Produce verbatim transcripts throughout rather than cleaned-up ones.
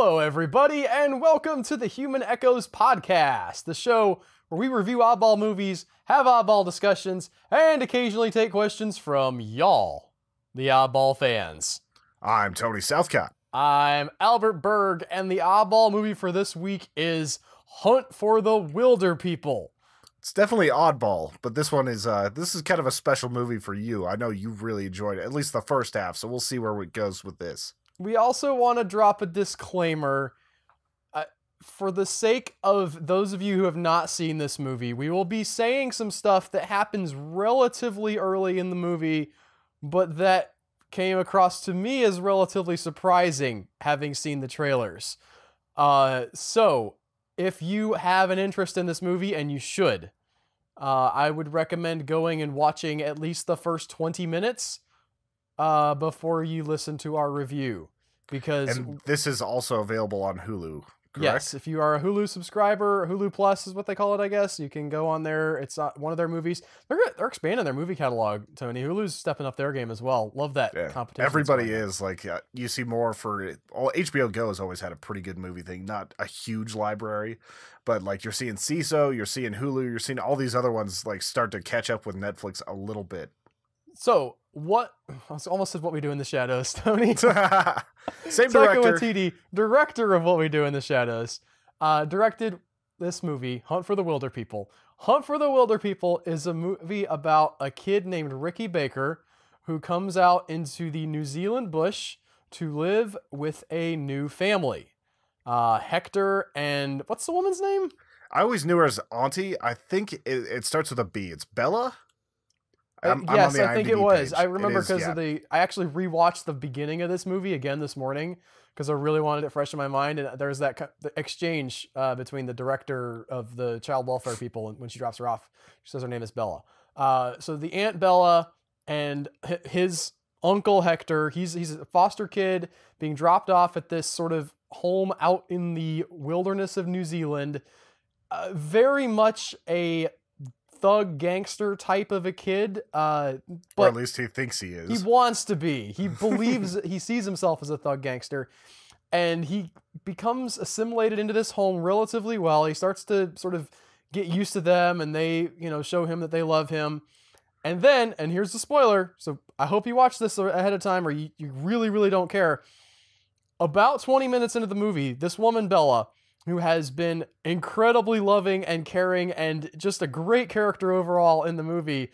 Hello, everybody, and welcome to the Human Echoes podcast, the show where we review oddball movies, have oddball discussions, and occasionally take questions from y'all, the oddball fans. I'm Tony Southcott. I'm Albert Berg, and the oddball movie for this week is Hunt for the Wilderpeople. It's definitely oddball, but this one is uh, this is kind of a special movie for you. I know you really enjoyed it, at least the first half, so we'll see where it goes with this. We also want to drop a disclaimer. Uh, for the sake of those of you who have not seen this movie, we will be saying some stuff that happens relatively early in the movie, but that came across to me as relatively surprising, having seen the trailers. Uh, so, if you have an interest in this movie, and you should, uh, I would recommend going and watching at least the first twenty minutes uh, before you listen to our review. Because and this is also available on Hulu, correct? Yes, if you are a Hulu subscriber, Hulu Plus is what they call it, I guess. You can go on there. It's uh, one of their movies. They're they're expanding their movie catalog, Tony. Hulu's stepping up their game as well. Love that yeah. competition. Everybody is. Like, uh, you see more for it. Well, H B O Go has always had a pretty good movie thing. Not a huge library, but like you're seeing C I S O, you're seeing Hulu, you're seeing all these other ones like start to catch up with Netflix a little bit. So, what... I almost said What We Do in the Shadows, Tony. Same Taika director. Watiti, director of What We Do in the Shadows, uh, directed this movie, Hunt for the Wilderpeople. Hunt for the Wilderpeople is a movie about a kid named Ricky Baker who comes out into the New Zealand bush to live with a new family. Uh, Hector and... What's the woman's name? I always knew her as Auntie. I think it, it starts with a B. It's Bella? I'm, I'm yes, I think it was. Page. I remember because yeah. of the... I actually rewatched the beginning of this movie again this morning because I really wanted it fresh in my mind. And there's that the exchange uh, between the director of the child welfare people when she drops her off. She says her name is Bella. Uh, so the Aunt Bella and his uncle Hector, he's, he's a foster kid being dropped off at this sort of home out in the wilderness of New Zealand. Uh, very much a... thug gangster type of a kid, uh, but or at least he thinks he is. He wants to be. He believes he sees himself as a thug gangster, and he becomes assimilated into this home relatively well. He starts to sort of get used to them, and they, you know, show him that they love him. And then, and here's the spoiler. So I hope you watch this ahead of time, or you, you really, really don't care. About twenty minutes into the movie, this woman Bella, who has been incredibly loving and caring and just a great character overall in the movie,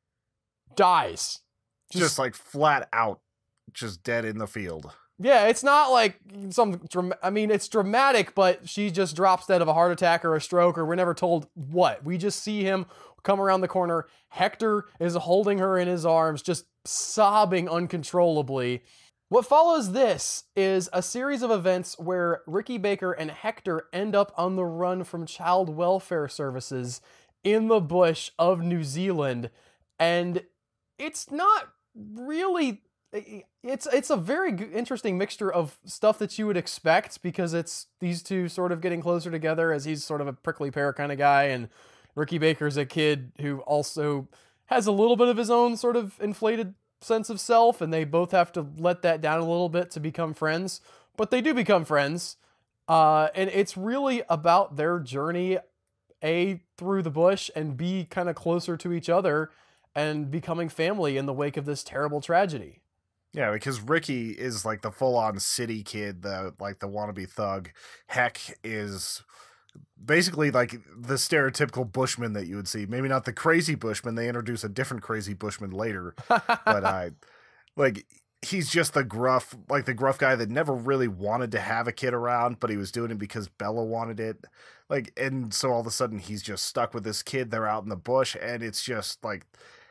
dies. Just, just like flat out, just dead in the field. Yeah, it's not like some, I mean, it's dramatic, but she just drops dead of a heart attack or a stroke, or we're never told what. We just see him come around the corner. Hector is holding her in his arms, just sobbing uncontrollably. What follows this is a series of events where Ricky Baker and Hector end up on the run from child welfare services in the bush of New Zealand. And it's not really... It's it's a very interesting mixture of stuff that you would expect, because it's these two sort of getting closer together, as he's sort of a prickly pear kind of guy, and Ricky Baker's a kid who also has a little bit of his own sort of inflated sense of self, and they both have to let that down a little bit to become friends, but they do become friends. Uh, and it's really about their journey, A, through the bush, and B, kind of closer to each other and becoming family in the wake of this terrible tragedy. Yeah, because Ricky is like the full-on city kid, the like the wannabe thug. Heck is basically like the stereotypical bushman that you would see. Maybe not the crazy bushman. They introduce a different crazy bushman later. But I, like, he's just the gruff, like the gruff guy that never really wanted to have a kid around, but he was doing it because Bella wanted it. Like, and so all of a sudden he's just stuck with this kid. They're out in the bush, and it's just like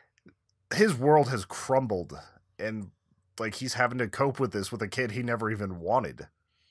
his world has crumbled, and like he's having to cope with this with a kid he never even wanted.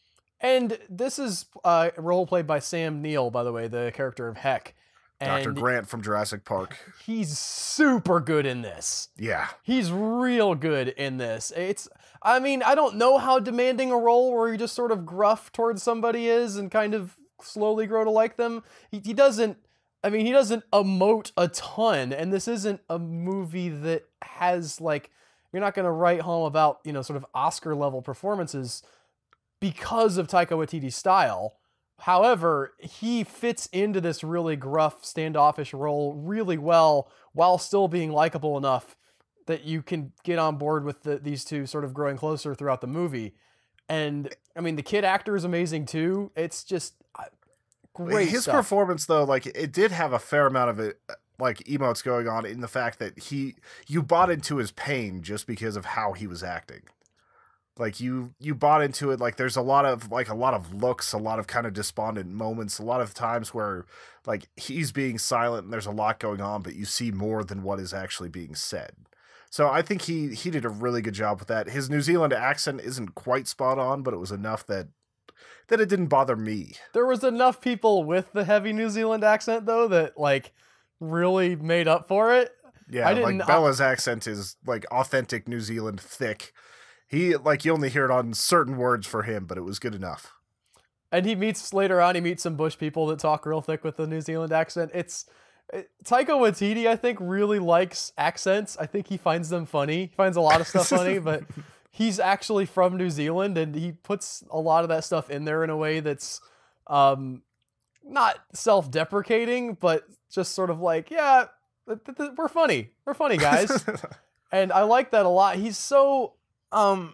And this is uh, a role played by Sam Neill, by the way, the character of Heck. And Doctor Grant from Jurassic Park. He's super good in this. Yeah. He's real good in this. It's, I mean, I don't know how demanding a role where you just sort of gruff towards somebody is and kind of slowly grow to like them. He, he doesn't, I mean, he doesn't emote a ton, and this isn't a movie that has, like, you're not going to write home about, you know, sort of Oscar-level performances, because of Taika Waititi's style. However, he fits into this really gruff, standoffish role really well while still being likable enough that you can get on board with the, these two sort of growing closer throughout the movie. And, I mean, the kid actor is amazing, too. It's just uh, great His stuff. performance, though, like, it did have a fair amount of it, like, emotes going on in the fact that he, you bought into his pain just because of how he was acting. Like, you you bought into it. Like, there's a lot of like a lot of looks, a lot of kind of despondent moments, a lot of times where like he's being silent and there's a lot going on, but you see more than what is actually being said. So I think he he did a really good job with that. His New Zealand accent isn't quite spot on, but it was enough that that it didn't bother me. There was enough people with the heavy New Zealand accent, though, that like really made up for it. Yeah, I didn't, like Bella's I, accent is like authentic New Zealand thick. He, like, you only hear it on certain words for him, but it was good enough. And he meets, later on, he meets some bush people that talk real thick with the New Zealand accent. It's, it, Taika Waititi, I think, really likes accents. I think he finds them funny. He finds a lot of stuff funny, but he's actually from New Zealand, and he puts a lot of that stuff in there in a way that's um, not self-deprecating, but just sort of like, yeah, th- th- we're funny. We're funny, guys. And I like that a lot. He's so... Um,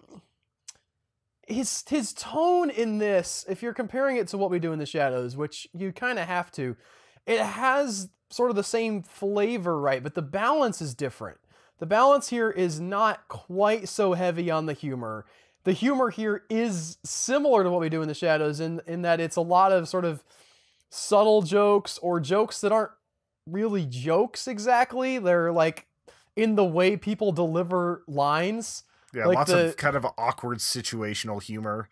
his his tone in this, if you're comparing it to What We Do in the Shadows, which you kind of have to, it has sort of the same flavor, right? But the balance is different. The balance here is not quite so heavy on the humor. The humor here is similar to What We Do in the Shadows in, in that it's a lot of sort of subtle jokes or jokes that aren't really jokes exactly. They're like in the way people deliver lines. Yeah, like lots the, of kind of awkward situational humor.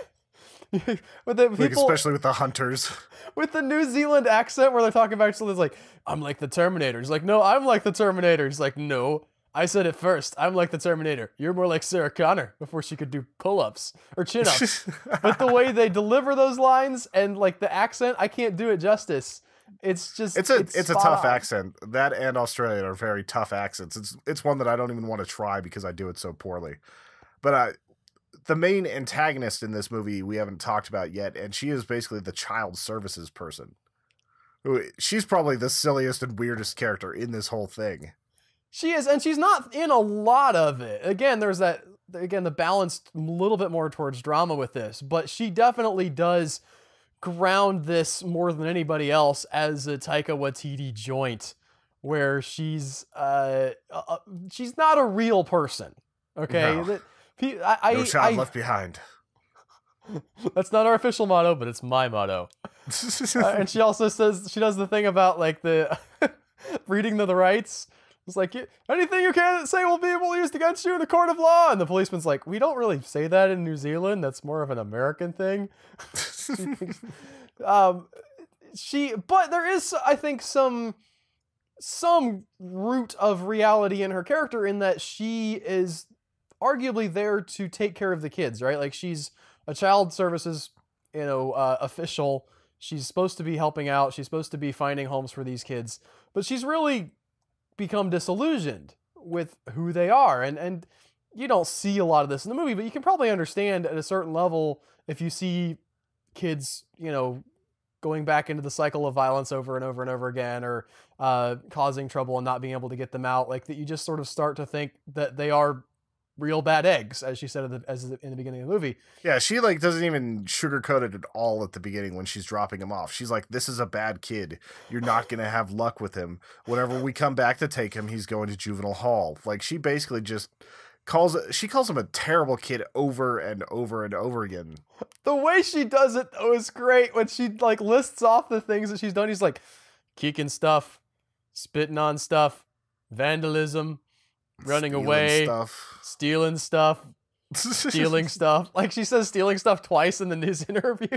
with the people, like especially with the hunters. With the New Zealand accent where they're talking about something like, I'm like the Terminator. He's like, no, I'm like the Terminator. He's like, no, I said it first. I'm like the Terminator. You're more like Sarah Connor before she could do pull-ups or chin-ups. But the way they deliver those lines and like the accent, I can't do it justice. It's just it's a it's, it's a tough on. accent. That and Australian are very tough accents. It's it's one that I don't even want to try because I do it so poorly. But uh, the main antagonist in this movie we haven't talked about yet, and she is basically the child services person. She's probably the silliest and weirdest character in this whole thing. She is, and she's not in a lot of it. Again, there's that again the balance a little bit more towards drama with this, but she definitely does ground this more than anybody else as a Taika Waititi joint, where she's uh, uh she's not a real person. Okay, no, that, I, I, no child I, left behind. That's not our official motto, but it's my motto. uh, and she also says she does the thing about like the reading the, the rights. It's like, anything you can't say will be able to use against you in a court of law. And the policeman's like, we don't really say that in New Zealand. That's more of an American thing. she thinks, um, she, but there is, I think, some, some root of reality in her character in that she is arguably there to take care of the kids, right? Like she's a child services, you know, uh, official. She's supposed to be helping out. She's supposed to be finding homes for these kids, but she's really become disillusioned with who they are. And, and you don't see a lot of this in the movie, but you can probably understand at a certain level if you see kids, you know, going back into the cycle of violence over and over and over again, or uh, causing trouble and not being able to get them out, like that you just sort of start to think that they are real bad eggs, as she said at the, as in the beginning of the movie. Yeah, she like doesn't even sugarcoat it at all at the beginning when she's dropping him off. She's like, this is a bad kid. You're not going to have luck with him. Whenever we come back to take him, he's going to juvenile hall. Like she basically just calls she calls him a terrible kid over and over and over again. The way she does it though is great. When she like lists off the things that she's done, he's like kicking stuff, spitting on stuff, vandalism, running stealing away, stuff. stealing stuff, stealing stuff. Like she says stealing stuff twice in the news interview.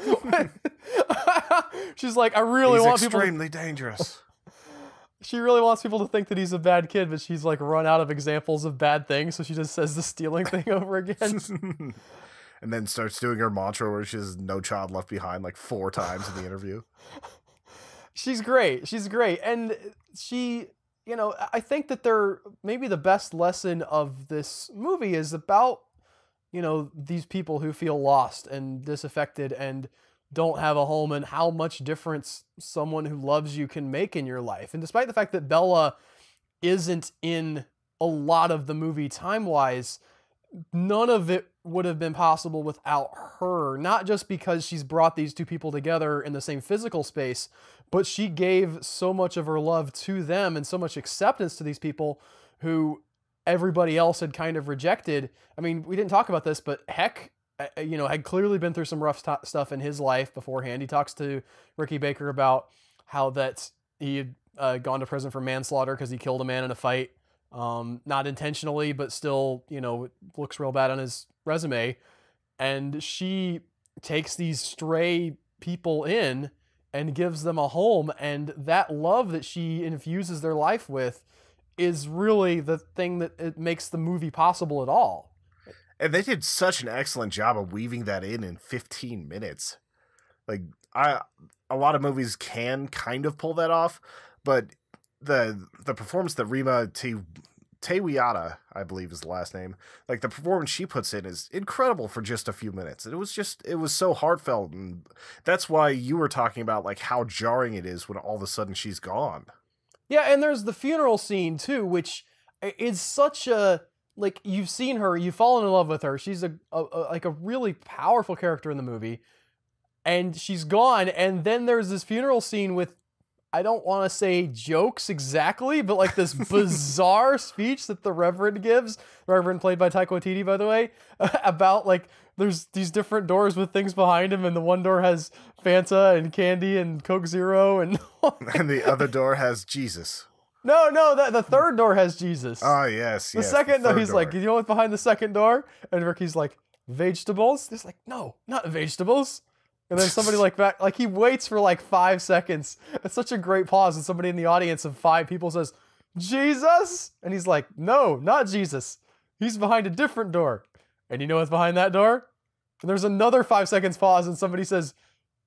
She's like, I really he's want people extremely dangerous. She really wants people to think that he's a bad kid, but she's like run out of examples of bad things, so she just says the stealing thing over again. And then starts doing her mantra where she says no child left behind like four times in the interview. She's great. She's great. And she, you know, I think that they're maybe the best lesson of this movie is about, you know, these people who feel lost and disaffected and don't have a home, and how much difference someone who loves you can make in your life. And despite the fact that Bella isn't in a lot of the movie time-wise, none of it would have been possible without her. Not just because she's brought these two people together in the same physical space, but she gave so much of her love to them and so much acceptance to these people who everybody else had kind of rejected. I mean, we didn't talk about this, but Heck, you know, had clearly been through some rough st- stuff in his life beforehand. He talks to Ricky Baker about how that he had uh, gone to prison for manslaughter because he killed a man in a fight. Um, not intentionally, but still, you know, looks real bad on his resume. And she takes these stray people in and gives them a home. And that love that she infuses their life with is really the thing that it makes the movie possible at all. And they did such an excellent job of weaving that in in fifteen minutes. Like, I, a lot of movies can kind of pull that off, but the the performance that Rima Te, Tewiata, I believe is the last name, like the performance she puts in is incredible for just a few minutes. It was just, it was so heartfelt, and that's why you were talking about like how jarring it is when all of a sudden she's gone. Yeah, and there's the funeral scene too, which is such a, like, you've seen her, you've fallen in love with her. She's a, a, a like a really powerful character in the movie, and she's gone. And then there's this funeral scene with, I don't want to say jokes exactly, but like this bizarre speech that the Reverend gives, Reverend played by Taika Watiti, by the way, about like, there's these different doors with things behind him, and the one door has Fanta and candy and Coke Zero, and and the other door has Jesus. No, no, the, the third door has Jesus. Oh, yes, The yes, second the door, he's door. like, you know what's behind the second door? And Ricky's like, vegetables? He's like, no, not vegetables. And then somebody like back, like he waits for like five seconds. It's such a great pause. And somebody in the audience of five people says, Jesus? And he's like, no, not Jesus. He's behind a different door. And you know what's behind that door? And there's another five seconds pause, and somebody says,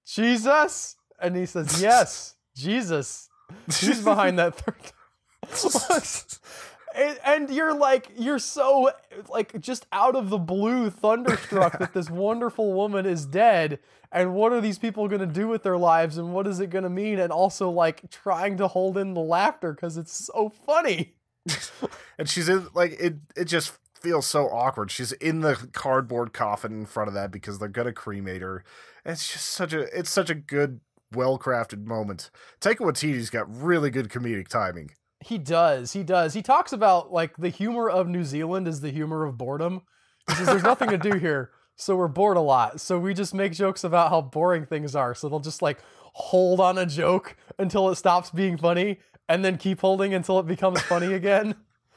Jesus? And he says, yes, Jesus. He's behind that third door. and, and you're like, you're so like just out of the blue thunderstruck that this wonderful woman is dead. And what are these people going to do with their lives? And what is it going to mean? And also like trying to hold in the laughter because it's so funny. And she's in like, it, it just feels so awkward. She's in the cardboard coffin in front of that because they're going to cremate her. It's just such a, it's such a good, well-crafted moment. Taika Waititi's got really good comedic timing. He does. He does. He talks about like the humor of New Zealand is the humor of boredom. He says there's nothing to do here, so we're bored a lot. So we just make jokes about how boring things are. So they'll just like hold on a joke until it stops being funny and then keep holding until it becomes funny again.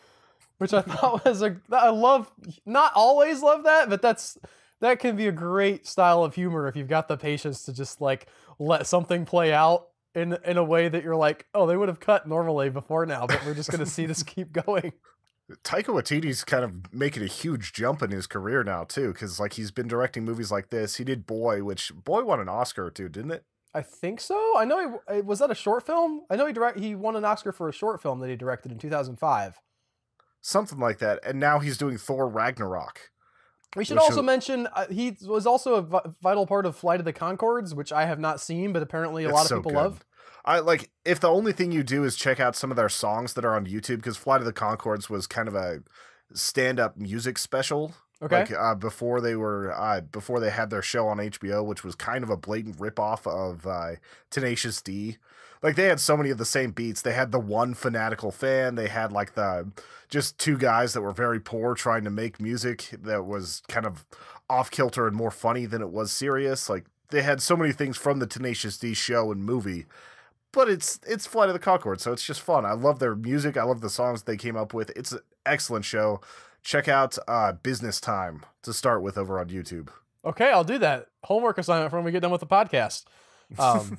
Which I thought was a, I love, not always love that, but that's, that can be a great style of humor if you've got the patience to just like let something play out in in a way that you're like, oh, they would have cut normally before now, but we're just going to see this keep going. Taika Waititi's kind of making a huge jump in his career now too, because like he's been directing movies like this. He did Boy, which Boy won an Oscar or two, didn't it? I think so. I know he was that a short film. I know he direct he won an Oscar for a short film that he directed in two thousand five. Something like that. And now he's doing Thor Ragnarok. We should also is... mention uh, he was also a vi- vital part of Flight of the Conchords, which I have not seen, but apparently a it's lot of so people good. love. I like if the only thing you do is check out some of their songs that are on YouTube, because Flight of the Conchords was kind of a stand-up music special. Okay. Like uh, before they were uh, before they had their show on H B O, which was kind of a blatant ripoff of uh, Tenacious D. Like they had so many of the same beats. They had the one fanatical fan. They had like the just two guys that were very poor trying to make music that was kind of off kilter and more funny than it was serious. Like they had so many things from the Tenacious D show and movie. But it's it's Flight of the Conchords, so it's just fun. I love their music. I love the songs they came up with. It's an excellent show. Check out uh, Business Time to start with over on YouTube. Okay, I'll do that. Homework assignment for when we get done with the podcast. Um,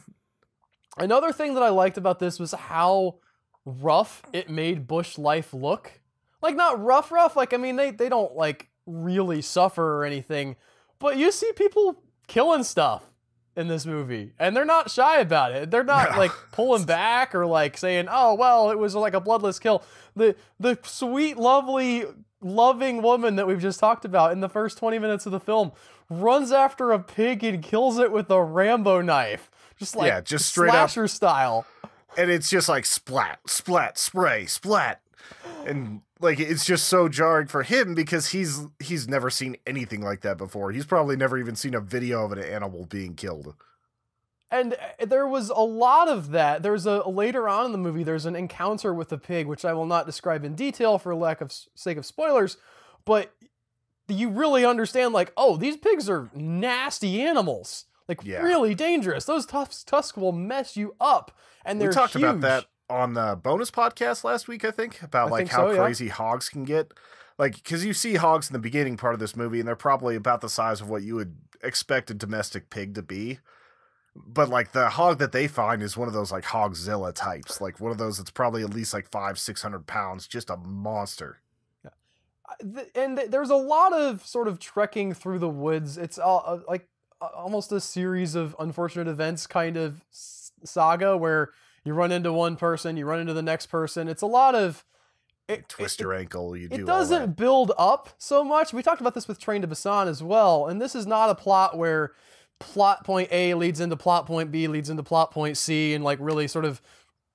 another thing that I liked about this was how rough it made bush life look. Like, not rough, rough. Like, I mean, they, they don't, like, really suffer or anything. But you see people killing stuff in this movie, and they're not shy about it. They're not like pulling back or like saying, oh, well, it was like a bloodless kill. The the sweet, lovely loving woman that we've just talked about in the first twenty minutes of the film runs after a pig and kills it with a Rambo knife. Just like yeah, just straight slasher up. style. And it's just like splat, splat, spray, splat. And like it's just so jarring for him because he's he's never seen anything like that before. He's probably never even seen a video of an animal being killed. And there was a lot of that. There's a later on in the movie, there's an encounter with a pig, which I will not describe in detail for lack of sake of spoilers, but you really understand like, oh, these pigs are nasty animals. Like yeah. really dangerous. Those tusks, tusks will mess you up. And they're We talked huge. about that on the bonus podcast last week, I think, about I like think how so, crazy yeah. hogs can get. Like, because you see hogs in the beginning part of this movie, and they're probably about the size of what you would expect a domestic pig to be. But like the hog that they find is one of those like Hogzilla types, like one of those that's probably at least like five, six hundred pounds, just a monster. Yeah. And there's a lot of sort of trekking through the woods. It's uh, like almost a series of unfortunate events kind of saga where you run into one person, you run into the next person. It's a lot of it, twist it, your ankle. You do it doesn't all that. build up so much. We talked about this with Train to Busan as well, and this is not a plot where plot point A leads into plot point B, leads into plot point C, and like really sort of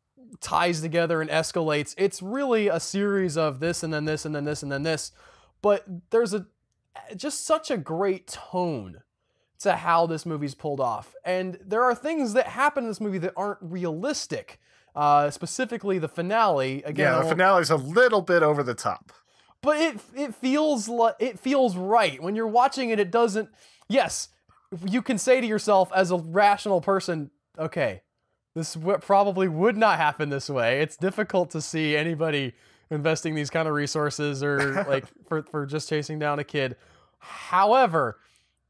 ties together and escalates. It's really a series of this and then this and then this and then this. But there's a just such a great tone to how this movie's pulled off. And there are things that happen in this movie that aren't realistic. Uh, specifically the finale. Again, yeah, the finale's a little bit over the top. But it it feels like it feels right. When you're watching it, it doesn't. Yes, you can say to yourself as a rational person, okay, this w- probably would not happen this way. It's difficult to see anybody investing these kind of resources or like for, for just chasing down a kid. However,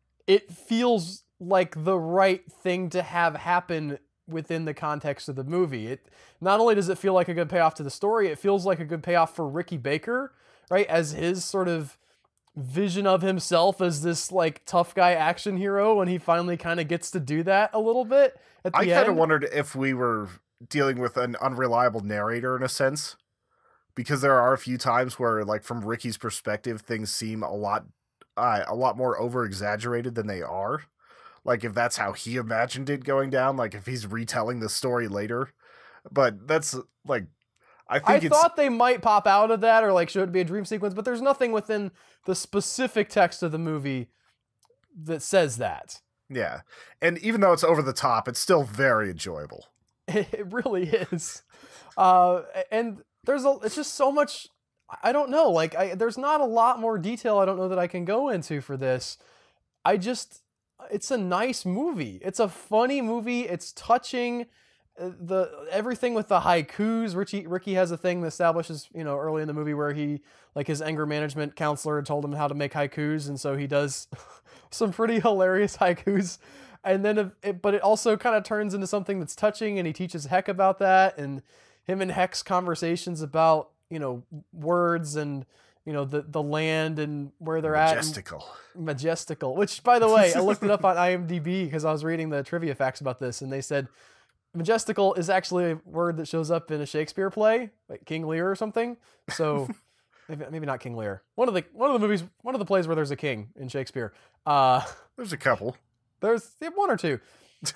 it feels like the right thing to have happen within the context of the movie. It not only does it feel like a good payoff to the story, it feels like a good payoff for Ricky Baker, right? As his sort of vision of himself as this like tough guy action hero when he finally kind of gets to do that a little bit at the I end. kind of wondered if we were dealing with an unreliable narrator in a sense, because there are a few times where like from Ricky's perspective, things seem a lot, uh, a lot more over exaggerated than they are. Like if that's how he imagined it going down, like if he's retelling the story later, but that's like, I think I it's, thought they might pop out of that or like should it be a dream sequence, but there's nothing within the specific text of the movie that says that. yeah. And even though it's over the top, it's still very enjoyable. It really is. Uh, and there's a, it's just so much, I don't know, like I, there's not a lot more detail I don't know that I can go into for this. I just, it's a nice movie. It's a funny movie. It's touching. The everything with the haikus. Richie Ricky has a thing that establishes, you know, early in the movie where he, like his anger management counselor had told him how to make haikus, and so he does some pretty hilarious haikus. And then, it, but it also kind of turns into something that's touching, and he teaches Heck about that, and him and Heck's conversations about, you know, words and, you know, the the land and where they're Majestical. at. Majestical. Which, by the way, I looked it up on I M D B because I was reading the trivia facts about this, and they said majestical is actually a word that shows up in a Shakespeare play, like King Lear or something. So maybe, maybe not King Lear. One of the one of the movies, one of the plays where there's a king in Shakespeare. Uh, There's a couple. There's one or two.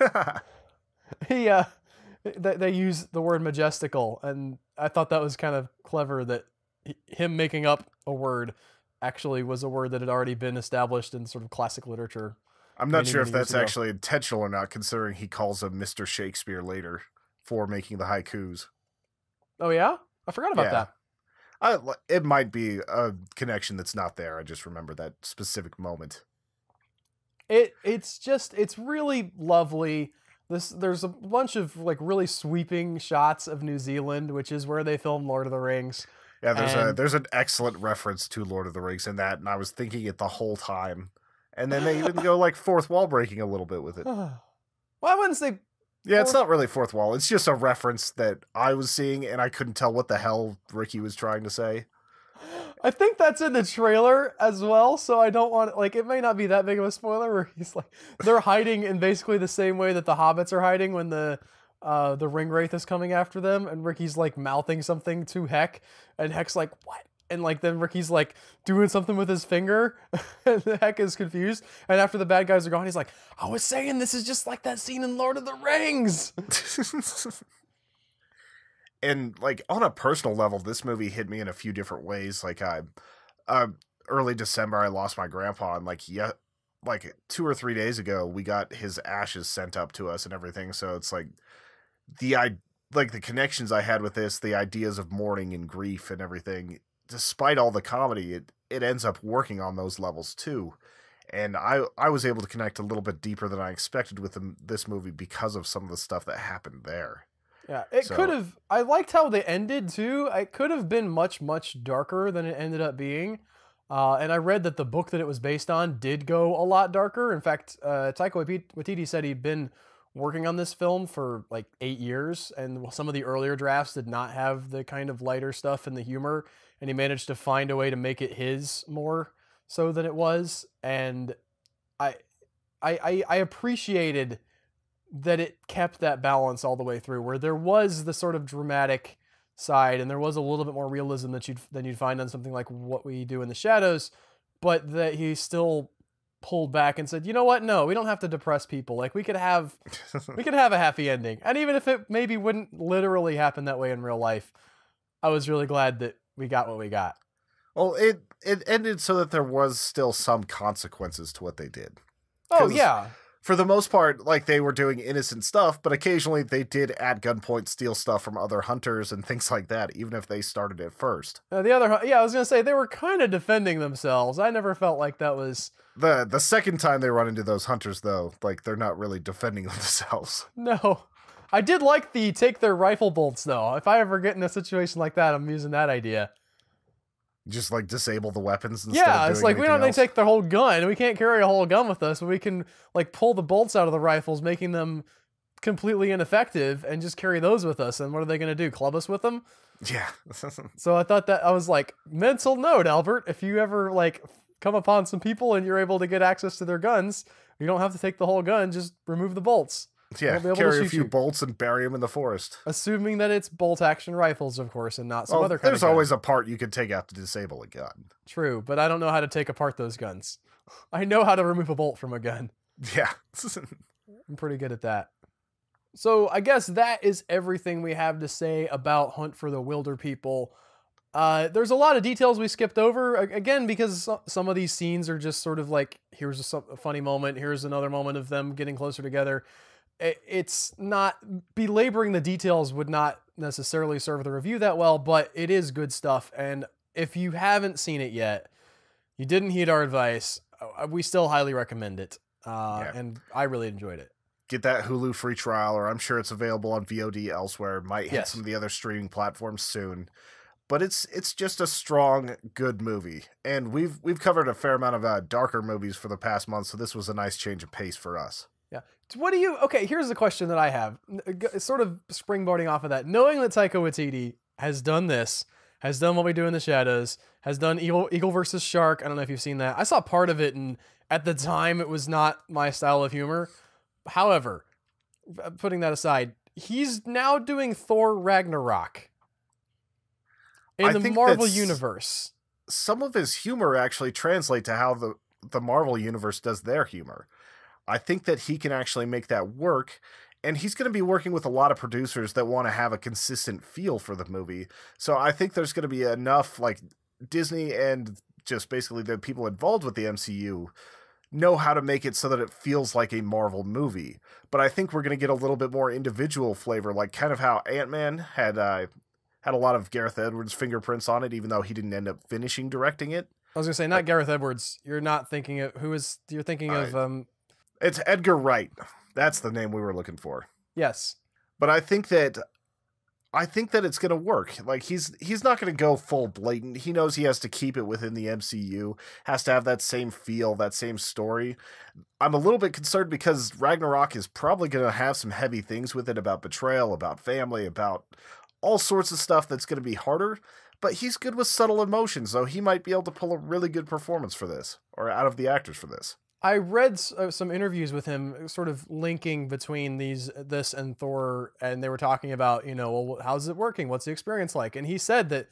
he uh, they, they use the word majestical, and I thought that was kind of clever that he, him making up a word actually was a word that had already been established in sort of classic literature. I'm not many, sure if many years that's ago. actually intentional or not, considering he calls him Mister Shakespeare later for making the haikus. Oh yeah, I forgot about Yeah. that. I, it might be a connection that's not there. I just remember that specific moment. It it's just it's really lovely. This there's a bunch of like really sweeping shots of New Zealand, which is where they filmed Lord of the Rings. Yeah, there's a And- there's an excellent reference to Lord of the Rings in that, and I was thinking it the whole time. And then they even go like fourth wall breaking a little bit with it. Well, I wouldn't say Yeah, it's Fourth- not really fourth wall. It's just a reference that I was seeing, and I couldn't tell what the hell Ricky was trying to say. I think that's in the trailer as well, so I don't want like it may not be that big of a spoiler where he's like they're hiding in basically the same way that the hobbits are hiding when the uh the ring wraith is coming after them, and Ricky's like mouthing something to Heck, and Heck's like, "What?" and like then Ricky's like doing something with his finger, and the Heck is confused. And after the bad guys are gone, he's like, "I was saying this is just like that scene in Lord of the Rings." And like on a personal level, this movie hit me in a few different ways. Like I, uh, early December, I lost my grandpa, and like yeah, like two or three days ago, we got his ashes sent up to us and everything. So it's like the I like the connections I had with this, the ideas of mourning and grief and everything. Despite all the comedy, it it ends up working on those levels too. And I I was able to connect a little bit deeper than I expected with the, this movie because of some of the stuff that happened there. Yeah, it So- could have. I liked how they ended too. It could have been much, much darker than it ended up being. Uh, and I read that the book that it was based on did go a lot darker. In fact, uh, Taika Watiti said he'd been working on this film for like eight years, and some of the earlier drafts did not have the kind of lighter stuff and the humor, and he managed to find a way to make it his more so than it was. And I, I, I, I appreciated that it kept that balance all the way through, where there was the sort of dramatic side and there was a little bit more realism that you'd than you'd find on something like What We Do in the Shadows, but that he still pulled back and said, you know what, no, we don't have to depress people. Like we could have we could have a happy ending. And even if it maybe wouldn't literally happen that way in real life, I was really glad that we got what we got. Well, it it ended so that there was still some consequences to what they did. Oh 'Cause yeah. For the most part, like they were doing innocent stuff, but occasionally they did at gunpoint steal stuff from other hunters and things like that, even if they started it first. Uh, the other, yeah, I was gonna say they were kind of defending themselves. I never felt like that was The the second time they run into those hunters, though, like they're not really defending themselves. no. I did like the take their rifle bolts though. If I ever get in a situation like that, I'm using that idea. Just like disable the weapons instead Yeah, of it's doing like we don't anything need to else. take the whole gun. We can't carry a whole gun with us, but we can like pull the bolts out of the rifles, making them completely ineffective, and just carry those with us. And what are they going to do? Club us with them? Yeah. So I thought that I was like, mental note, Albert. If you ever like come upon some people and you're able to get access to their guns, you don't have to take the whole gun. Just remove the bolts. Yeah, They'll be able to carry a shoot few you. bolts and bury them in the forest. Assuming that it's bolt action rifles, of course, and not some Well, other kind there's of gun. always a part you can take out to disable a gun. True, but I don't know how to take apart those guns. I know how to remove a bolt from a gun. Yeah. I'm pretty good at that. So I guess that is everything we have to say about Hunt for the Wilderpeople. Uh, there's a lot of details we skipped over, a- again, because so- some of these scenes are just sort of like, here's a, some- a funny moment, here's another moment of them getting closer together. I- It's not, belaboring the details would not necessarily serve the review that well, but it is good stuff. And if you haven't seen it yet, you didn't heed our advice, uh, we still highly recommend it. Uh, Yeah. And I really enjoyed it. Get that Hulu free trial, or I'm sure it's available on V O D elsewhere. Might hit Yes. some of the other streaming platforms soon. But it's it's just a strong, good movie, and we've we've covered a fair amount of uh, darker movies for the past month, so this was a nice change of pace for us. Yeah. What do you, okay, here's the question that I have. N- g- Sort of springboarding off of that. Knowing that Taika Waititi has done this, has done What We Do in the Shadows, has done Eagle, Eagle versus Shark. I don't know if you've seen that. I saw part of it, and at the time, it was not my style of humor. However, uh, putting that aside, he's now doing Thor Ragnarok in I the think Marvel that's- universe. Some of his humor actually translate to how the the Marvel universe does their humor. I think that he can actually make that work, and he's going to be working with a lot of producers that want to have a consistent feel for the movie. So I think there's going to be enough, like Disney and just basically the people involved with the M C U know how to make it so that it feels like a Marvel movie. But I think we're going to get a little bit more individual flavor, like kind of how Ant-Man had uh, had a lot of Gareth Edwards' fingerprints on it, even though he didn't end up finishing directing it. I was gonna say, not Gareth Edwards. You're not thinking of, who is, you're thinking of, Uh, um, It's Edgar Wright. That's the name we were looking for. yes. But I think that I think that it's going to work. Like he's he's not going to go full blatant. He knows he has to keep it within the M C U, has to have that same feel, that same story. I'm a little bit concerned because Ragnarok is probably going to have some heavy things with it about betrayal, about family, about all sorts of stuff that's going to be harder. But he's good with subtle emotions, so he might be able to pull a really good performance for this, or out of the actors for this. I read s- uh, some interviews with him, sort of linking between these, this and Thor, and they were talking about, you know, well, how's it working? What's the experience like? And he said that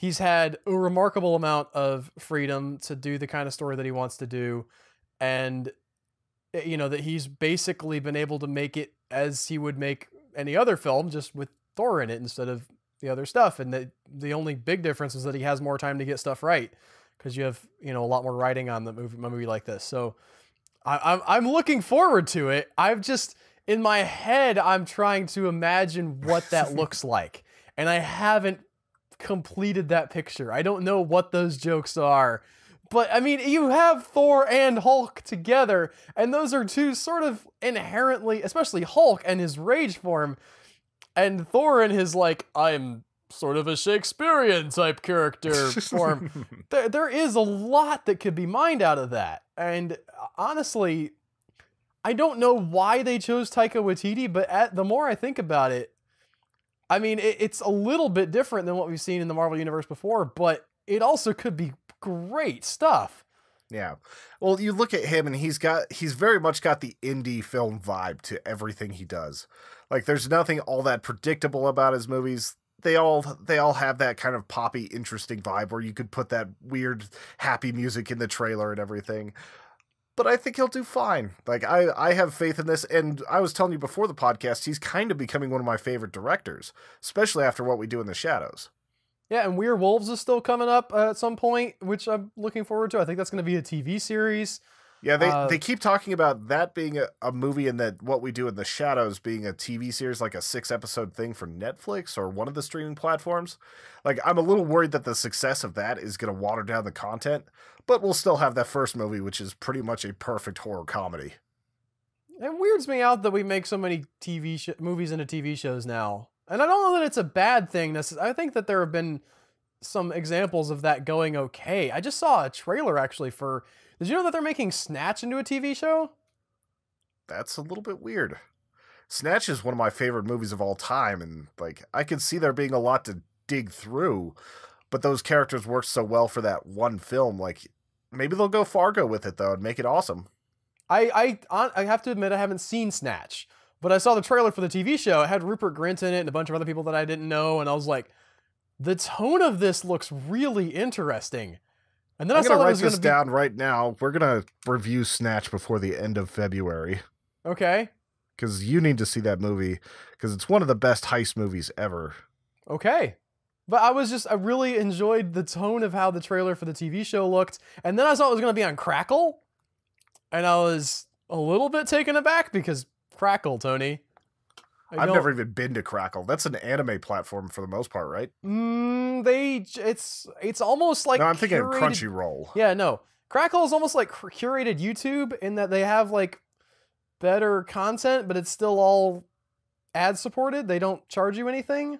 he's had a remarkable amount of freedom to do the kind of story that he wants to do. And, you know, that he's basically been able to make it as he would make any other film, just with Thor in it instead of the other stuff. And the, the only big difference is that he has more time to get stuff right, because you have, you know, a lot more writing on the movie, a movie like this. So I, I'm, I'm looking forward to it. I've just, in my head, I'm trying to imagine what that looks like. And I haven't completed that picture. I don't know what those jokes are. But, I mean, you have Thor and Hulk together, and those are two sort of inherently, especially Hulk and his rage form, and Thor in his, like, I'm sort of a Shakespearean type character form. There, there is a lot that could be mined out of that. And honestly, I don't know why they chose Taika Watiti, but at, the more I think about it, I mean, it, it's a little bit different than what we've seen in the Marvel Universe before, but it also could be great stuff. Yeah. Well, you look at him and he's got, he's very much got the indie film vibe to everything he does. Like, there's nothing all that predictable about his movies. They all, they all have that kind of poppy, interesting vibe where you could put that weird, happy music in the trailer and everything. But I think he'll do fine. Like, I, I have faith in this. And I was telling you before the podcast, he's kind of becoming one of my favorite directors, especially after what we do in the shadows. Yeah, and Weird Wolves is still coming up uh, at some point, which I'm looking forward to. I think that's going to be a T V series. Yeah, they, uh, they keep talking about that being a, a movie and that what we do in the shadows being a T V series, like a six episode thing for Netflix or one of the streaming platforms. Like, I'm a little worried that the success of that is going to water down the content, but we'll still have that first movie, which is pretty much a perfect horror comedy. It weirds me out that we make so many T V sh- movies into T V shows now. And I don't know that it's a bad thing. I think that there have been some examples of that going okay. I just saw a trailer actually for, did you know that they're making Snatch into a T V show? That's a little bit weird. Snatch is one of my favorite movies of all time. And like, I could see there being a lot to dig through, but those characters work so well for that one film. Like, maybe they'll go Fargo with it though and make it awesome. I, I, I have to admit I haven't seen Snatch. But I saw the trailer for the T V show. It had Rupert Grint in it and a bunch of other people that I didn't know. And I was like, the tone of this looks really interesting. And then I'm I saw gonna that it write was this going to be... down right now. We're going to review Snatch before the end of February. Okay. Because you need to see that movie. Because it's one of the best heist movies ever. Okay. But I was just, I really enjoyed the tone of how the trailer for the T V show looked. And then I saw it was going to be on Crackle. And I was a little bit taken aback because Crackle, Tony. I I've don't- never even been to Crackle. That's an anime platform for the most part, right? Mm, they, it's, it's almost like No, I'm thinking curated- Crunchyroll. Yeah, no. Crackle is almost like curated YouTube in that they have like better content, but it's still all ad supported. They don't charge you anything.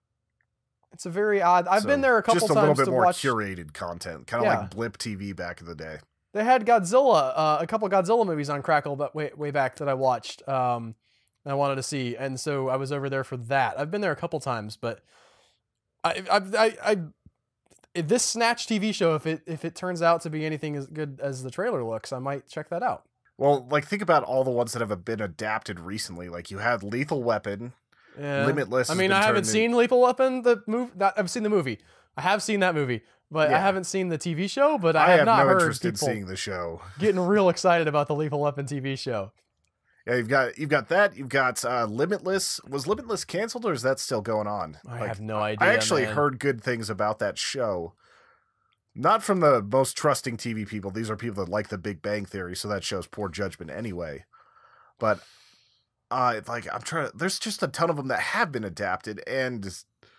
It's a very odd. I've So, been there a couple just a times little bit to more watch. curated content, kind of Yeah. like Blip T V back in the day. They had Godzilla, uh, a couple Godzilla movies on Crackle, but way way back that I watched. Um, and I wanted to see, and so I was over there for that. I've been there a couple times, but I, I, I, I if this Snatch T V show, if it if it turns out to be anything as good as the trailer looks, I might check that out. Well, like, think about all the ones that have been adapted recently. Like, you had Lethal Weapon, Yeah. Limitless. I has mean, been I haven't turned in- seen Lethal Weapon, the movie. I've seen the movie. I have seen that movie, but I Yeah. haven't seen the T V show. But I, I have, have not no heard interest in people seeing the show. getting real excited about the Lethal Weapon T V show. Yeah, you've got you've got that. You've got uh, Limitless. Was Limitless canceled or is that still going on? I Like, have no idea. I actually man. heard good things about that show. Not from the most trusting T V people. These are people that like The Big Bang Theory, so that shows poor judgment anyway. But uh, like I'm trying to, there's just a ton of them that have been adapted, and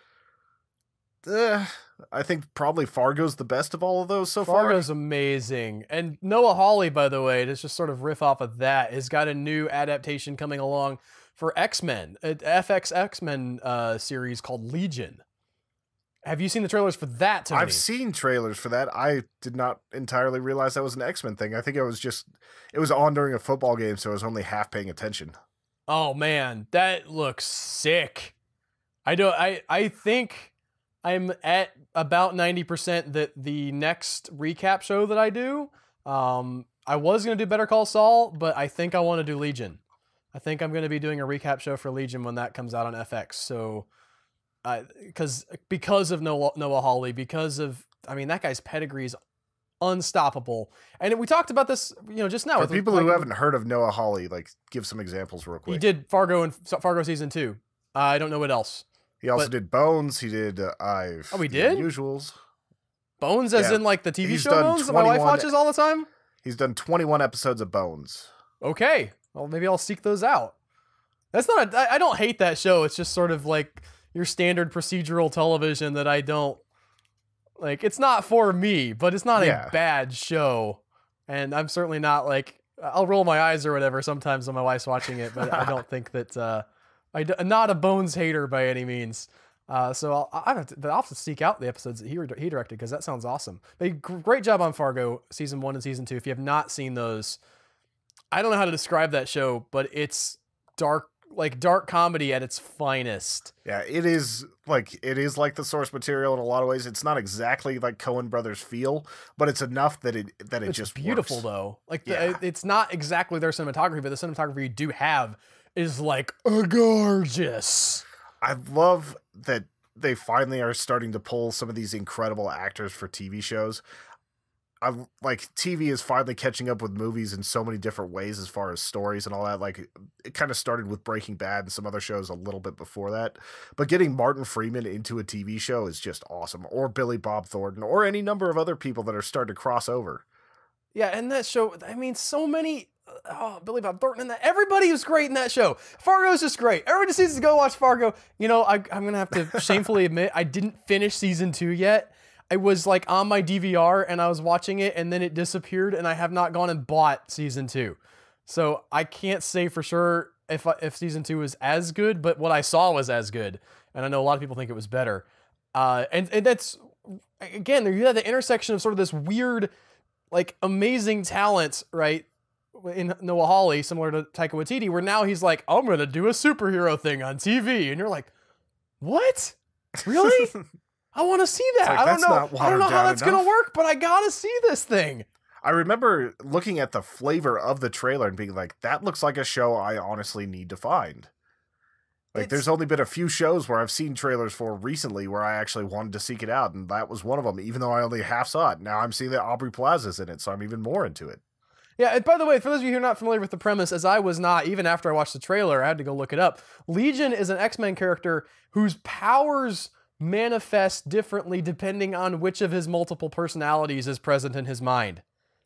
uh, I think probably Fargo's the best of all of those so far. Fargo's amazing. And Noah Hawley, by the way, to just sort of riff off of that, has got a new adaptation coming along for X-Men, an F X X-Men uh, series called Legion. Have you seen the trailers for that, Tony? I've seen trailers for that. I did not entirely realize that was an X-Men thing. I think it was just, it was on during a football game, so I was only half paying attention. Oh man, that looks sick. I don't, I, I think I'm at about ninety percent that the next recap show that I do, um, I was going to do Better Call Saul, but I think I want to do Legion. I think I'm going to be doing a recap show for Legion when that comes out on F X. So because uh, because of Noah, Noah Hawley, because of I mean that guy's pedigree is unstoppable. And we talked about this, you know, just now. For with, people like, who haven't heard of Noah Hawley, like give some examples real quick. He did Fargo and Fargo season two. Uh, I don't know what else. He also but, did Bones. He did uh, I've oh, we did Unusuals. Bones, as yeah. in like the T V He's show Bones that my wife watches all the time. He's done twenty-one episodes of Bones. Okay, well maybe I'll seek those out. That's not. A, I, I don't hate that show. It's just sort of like your standard procedural television that I don't like. It's not for me, but it's not yeah. a bad show. And I'm certainly not like I'll roll my eyes or whatever sometimes when my wife's watching it, but I don't think that uh, I, I'm not a Bones hater by any means. Uh, so I'll, I have to, but I'll have to seek out the episodes that he he directed because that sounds awesome. They great job on Fargo season one and season two. If you have not seen those, I don't know how to describe that show, but it's dark, like dark comedy at its finest. Yeah, it is like it is like the source material in a lot of ways. It's not exactly like Coen Brothers feel, but it's enough that it that it it's just beautiful works. though. Like yeah. the, it's not exactly their cinematography, but the cinematography you do have is like a gorgeous. I love that they finally are starting to pull some of these incredible actors for T V shows. I like T V is finally catching up with movies in so many different ways as far as stories and all that. Like it kind of started with Breaking Bad and some other shows a little bit before that, but getting Martin Freeman into a T V show is just awesome. Or Billy Bob Thornton, or any number of other people that are starting to cross over. Yeah, and that show, I mean, so many. Oh, Billy Bob Thornton and that. Everybody was great in that show. Fargo's just great. Everybody just needs to go watch Fargo. You know, I, I'm going to have to shamefully admit, I didn't finish season two yet. I was like on my D V R and I was watching it and then it disappeared and I have not gone and bought season two. So I can't say for sure if, if season two was as good, but what I saw was as good. And I know a lot of people think it was better. Uh, and, and that's, again, you had the intersection of sort of this weird, like amazing talent, right? In Noah Hawley, similar to Taika Watiti, where now he's like, I'm going to do a superhero thing on T V. And you're like, what? Really? I want to see that. Like, I don't know. I don't know how that's going to work, but I got to see this thing. I remember looking at the flavor of the trailer and being like, that looks like a show I honestly need to find. Like, It's, there's only been a few shows where I've seen trailers for recently where I actually wanted to seek it out, and that was one of them, even though I only half saw it. Now I'm seeing that Aubrey Plaza's in it, so I'm even more into it. Yeah, and by the way, for those of you who are not familiar with the premise, as I was not, even after I watched the trailer, I had to go look it up. Legion is an X-Men character whose powers manifest differently depending on which of his multiple personalities is present in his mind.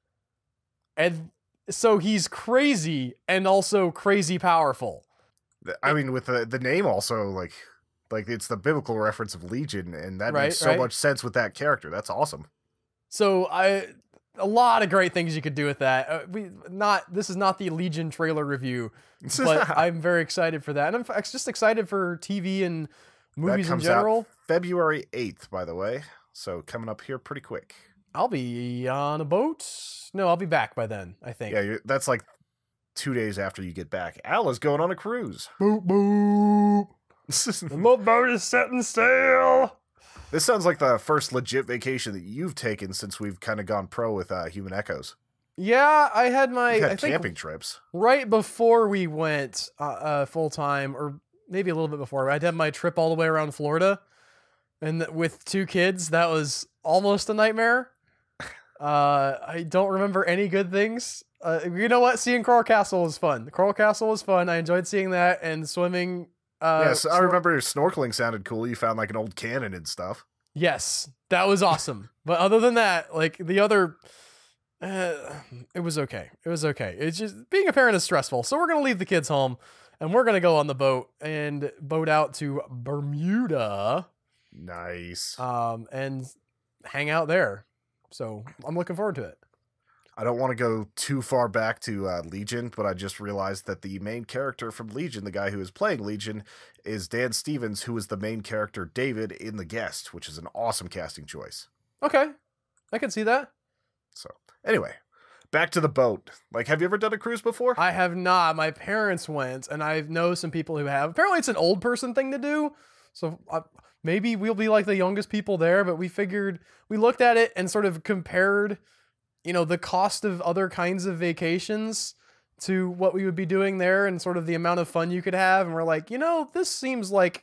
And so he's crazy and also crazy powerful. I mean, with the, the name also, like, like it's the biblical reference of Legion, and that right, makes so right. much sense with that character. That's awesome. So I... A lot of great things you could do with that. Uh, we not this is not the Legion trailer review, but I'm very excited for that, and I'm just excited for T V and movies that comes in general. Out February eighth, by the way, so coming up here pretty quick. I'll be on a boat. No, I'll be back by then. I think. Yeah, you're, that's like two days after you get back. Al is going on a cruise. Boop boop. The boat is setting sail. This sounds like the first legit vacation that you've taken since we've kind of gone pro with uh, Human Echoes. Yeah, I had my You've had I think camping trips. Right before we went uh, uh, full time, or maybe a little bit before. I did my trip all the way around Florida, and th- with two kids, that was almost a nightmare. Uh, I don't remember any good things. Uh, you know what? Seeing Coral Castle was fun. Coral Castle was fun. I enjoyed seeing that and swimming. Uh, yes, I snor- remember snorkeling sounded cool. You found like an old cannon and stuff. Yes, that was awesome. But other than that, like the other, uh, it was okay. It was okay. It's just being a parent is stressful. So we're going to leave the kids home and we're going to go on the boat and boat out to Bermuda. Nice. Um, and hang out there. So I'm looking forward to it. I don't want to go too far back to uh, Legion, but I just realized that the main character from Legion, the guy who is playing Legion, is Dan Stevens, who is the main character David in The Guest, which is an awesome casting choice. Okay. I can see that. So anyway, back to the boat. Like, have you ever done a cruise before? I have not. My parents went, and I know some people who have. Apparently it's an old person thing to do. So uh, maybe we'll be like the youngest people there, but we figured, we looked at it and sort of compared, you know, the cost of other kinds of vacations to what we would be doing there and sort of the amount of fun you could have. And we're like, you know, this seems like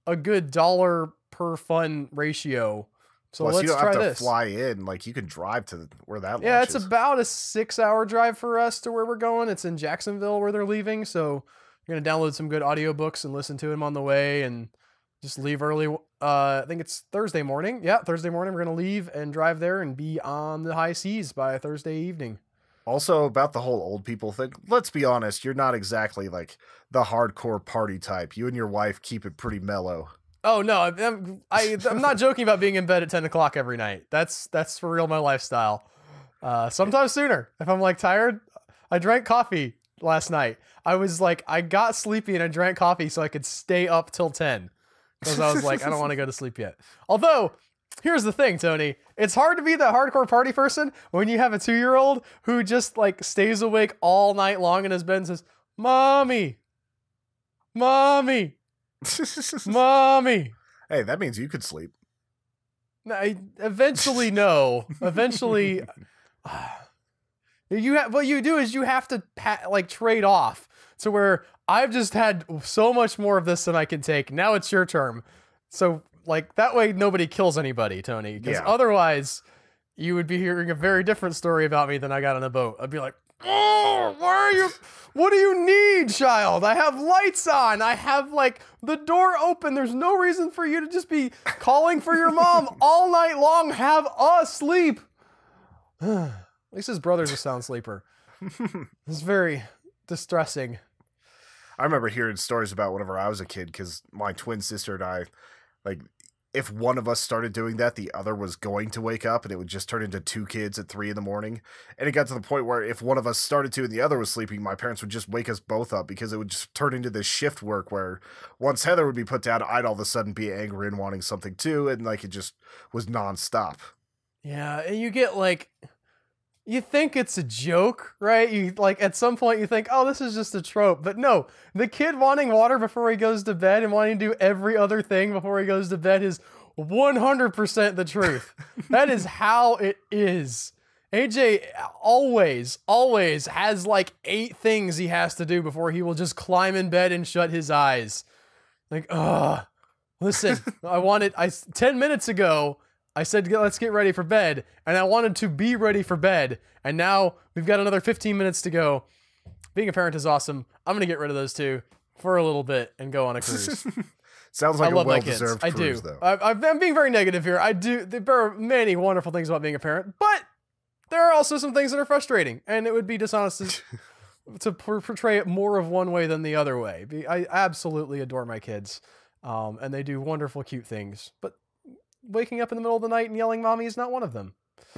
a good dollar per fun ratio. So Plus, let's you don't try have to this. fly in. Like, you can drive to where that Yeah, launches. it's about a six-hour drive for us to where we're going. It's in Jacksonville where they're leaving, so you're gonna download some good audiobooks and listen to them on the way, and just leave early. Uh, I think it's Thursday morning. Yeah, Thursday morning we're gonna leave and drive there and be on the high seas by Thursday evening. Also, about the whole old people thing, let's be honest, you're not exactly like the hardcore party type. You and your wife keep it pretty mellow. Oh no, I'm I, I'm not joking about being in bed at ten o'clock every night. That's that's for real my lifestyle. Uh, sometimes sooner if I'm like tired. I drank coffee last night. I was like I got sleepy and I drank coffee so I could stay up till ten because I was like I don't want to go to sleep yet. Although here's the thing, Tony, it's hard to be that hardcore party person when you have a two-year-old who just like stays awake all night long in his bed and says, "Mommy, mommy." Mommy. Hey, that means you could sleep. I, eventually, no. Eventually, you have. What you do is you have to pa- like trade off to where I've just had so much more of this than I can take. Now it's your term, so like that way nobody kills anybody, Tony. Because Yeah. otherwise, you would be hearing a very different story about me than I got on a boat. I'd be like, "Oh, why are you? What do you need, child? I have lights on. I have like the door open. There's no reason for you to just be calling for your mom all night long. Have us sleep." At least his brother's a sound sleeper. It's very distressing. I remember hearing stories about whenever I was a kid, because my twin sister and I, like, if one of us started doing that, the other was going to wake up, and it would just turn into two kids at three in the morning. And it got to the point where if one of us started to and the other was sleeping, my parents would just wake us both up, because it would just turn into this shift work where once Heather would be put down, I'd all of a sudden be angry and wanting something too, and like it just was nonstop. Yeah, and you get like, you think it's a joke, right? You like at some point you think, oh, this is just a trope, but no, the kid wanting water before he goes to bed and wanting to do every other thing before he goes to bed is one hundred percent the truth. That is how it is. A J always, always has like eight things he has to do before he will just climb in bed and shut his eyes. Like, ugh, listen, I wanted, I ten minutes ago, I said, let's get ready for bed, and I wanted to be ready for bed, and now we've got another fifteen minutes to go. Being a parent is awesome. I'm going to get rid of those two for a little bit and go on a cruise. Sounds like I a love my kids. well-deserved I cruise, do. though. I, I'm being very negative here. I do. There are many wonderful things about being a parent, but there are also some things that are frustrating, and it would be dishonest to, to portray it more of one way than the other way. I absolutely adore my kids, um, and they do wonderful, cute things, but waking up in the middle of the night and yelling "mommy" is not one of them.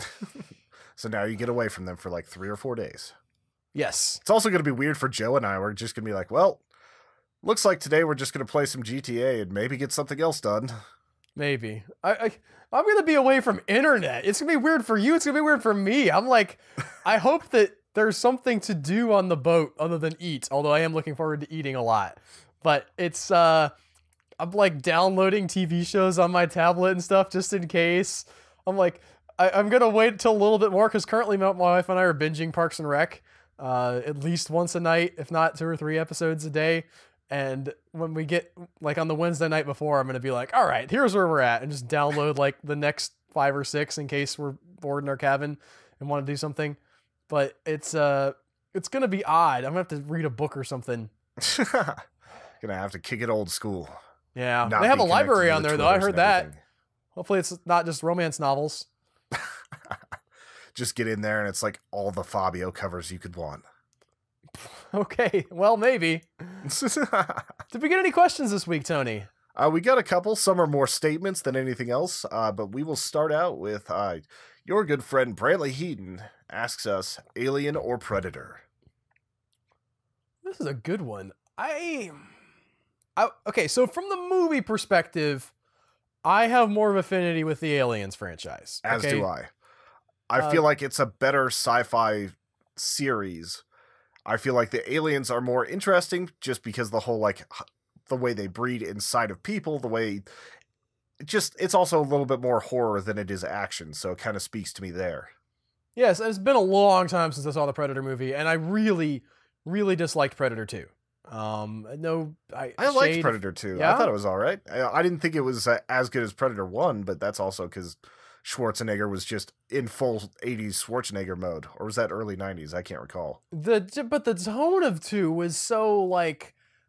So now you get away from them for like three or four days. Yes. It's also going to be weird for Joe and I. We're just going to be like, well, looks like today we're just going to play some G T A and maybe get something else done. Maybe. I, I, I'm going to be away from internet. It's going to be weird for you. It's going to be weird for me. I'm like, I hope that there's something to do on the boat other than eat, although I am looking forward to eating a lot. But it's, uh... I'm like downloading T V shows on my tablet and stuff just in case. I'm like, I, I'm going to wait till a little bit more because currently my, my wife and I are binging Parks and Rec uh, at least once a night, if not two or three episodes a day. And when we get like on the Wednesday night before, I'm going to be like, all right, here's where we're at, and just download like the next five or six in case we're bored in our cabin and want to do something. But it's uh, it's going to be odd. I'm going to have to read a book or something. Gonna have to kick it old school. Yeah, Not they have be a library on connected there to though. I Twitters heard and that. everything. Hopefully it's not just romance novels. Just get in there and it's like all the Fabio covers you could want. Okay, well maybe. Did we get any questions this week, Tony? Uh, we got a couple. Some are more statements than anything else, uh, but we will start out with uh, your good friend Brantley Heaton asks us, Alien or Predator? This is a good one. I... I, okay, so from the movie perspective, I have more of affinity with the Aliens franchise. As okay? do I. I Uh, feel like it's a better sci-fi series. I feel like the aliens are more interesting just because the whole, like, h- the way they breed inside of people, the way... It just, it's also a little bit more horror than it is action, so it kind of speaks to me there. Yes, and it's been a long time since I saw the Predator movie, and I really, really disliked Predator two. Um, no, I I liked Shade- Predator two. Yeah? I thought it was all right. I, I didn't think it was uh, as good as Predator one, but that's also because Schwarzenegger was just in full eighties Schwarzenegger mode. Or was that early nineties? I can't recall. The but the tone of two was so like,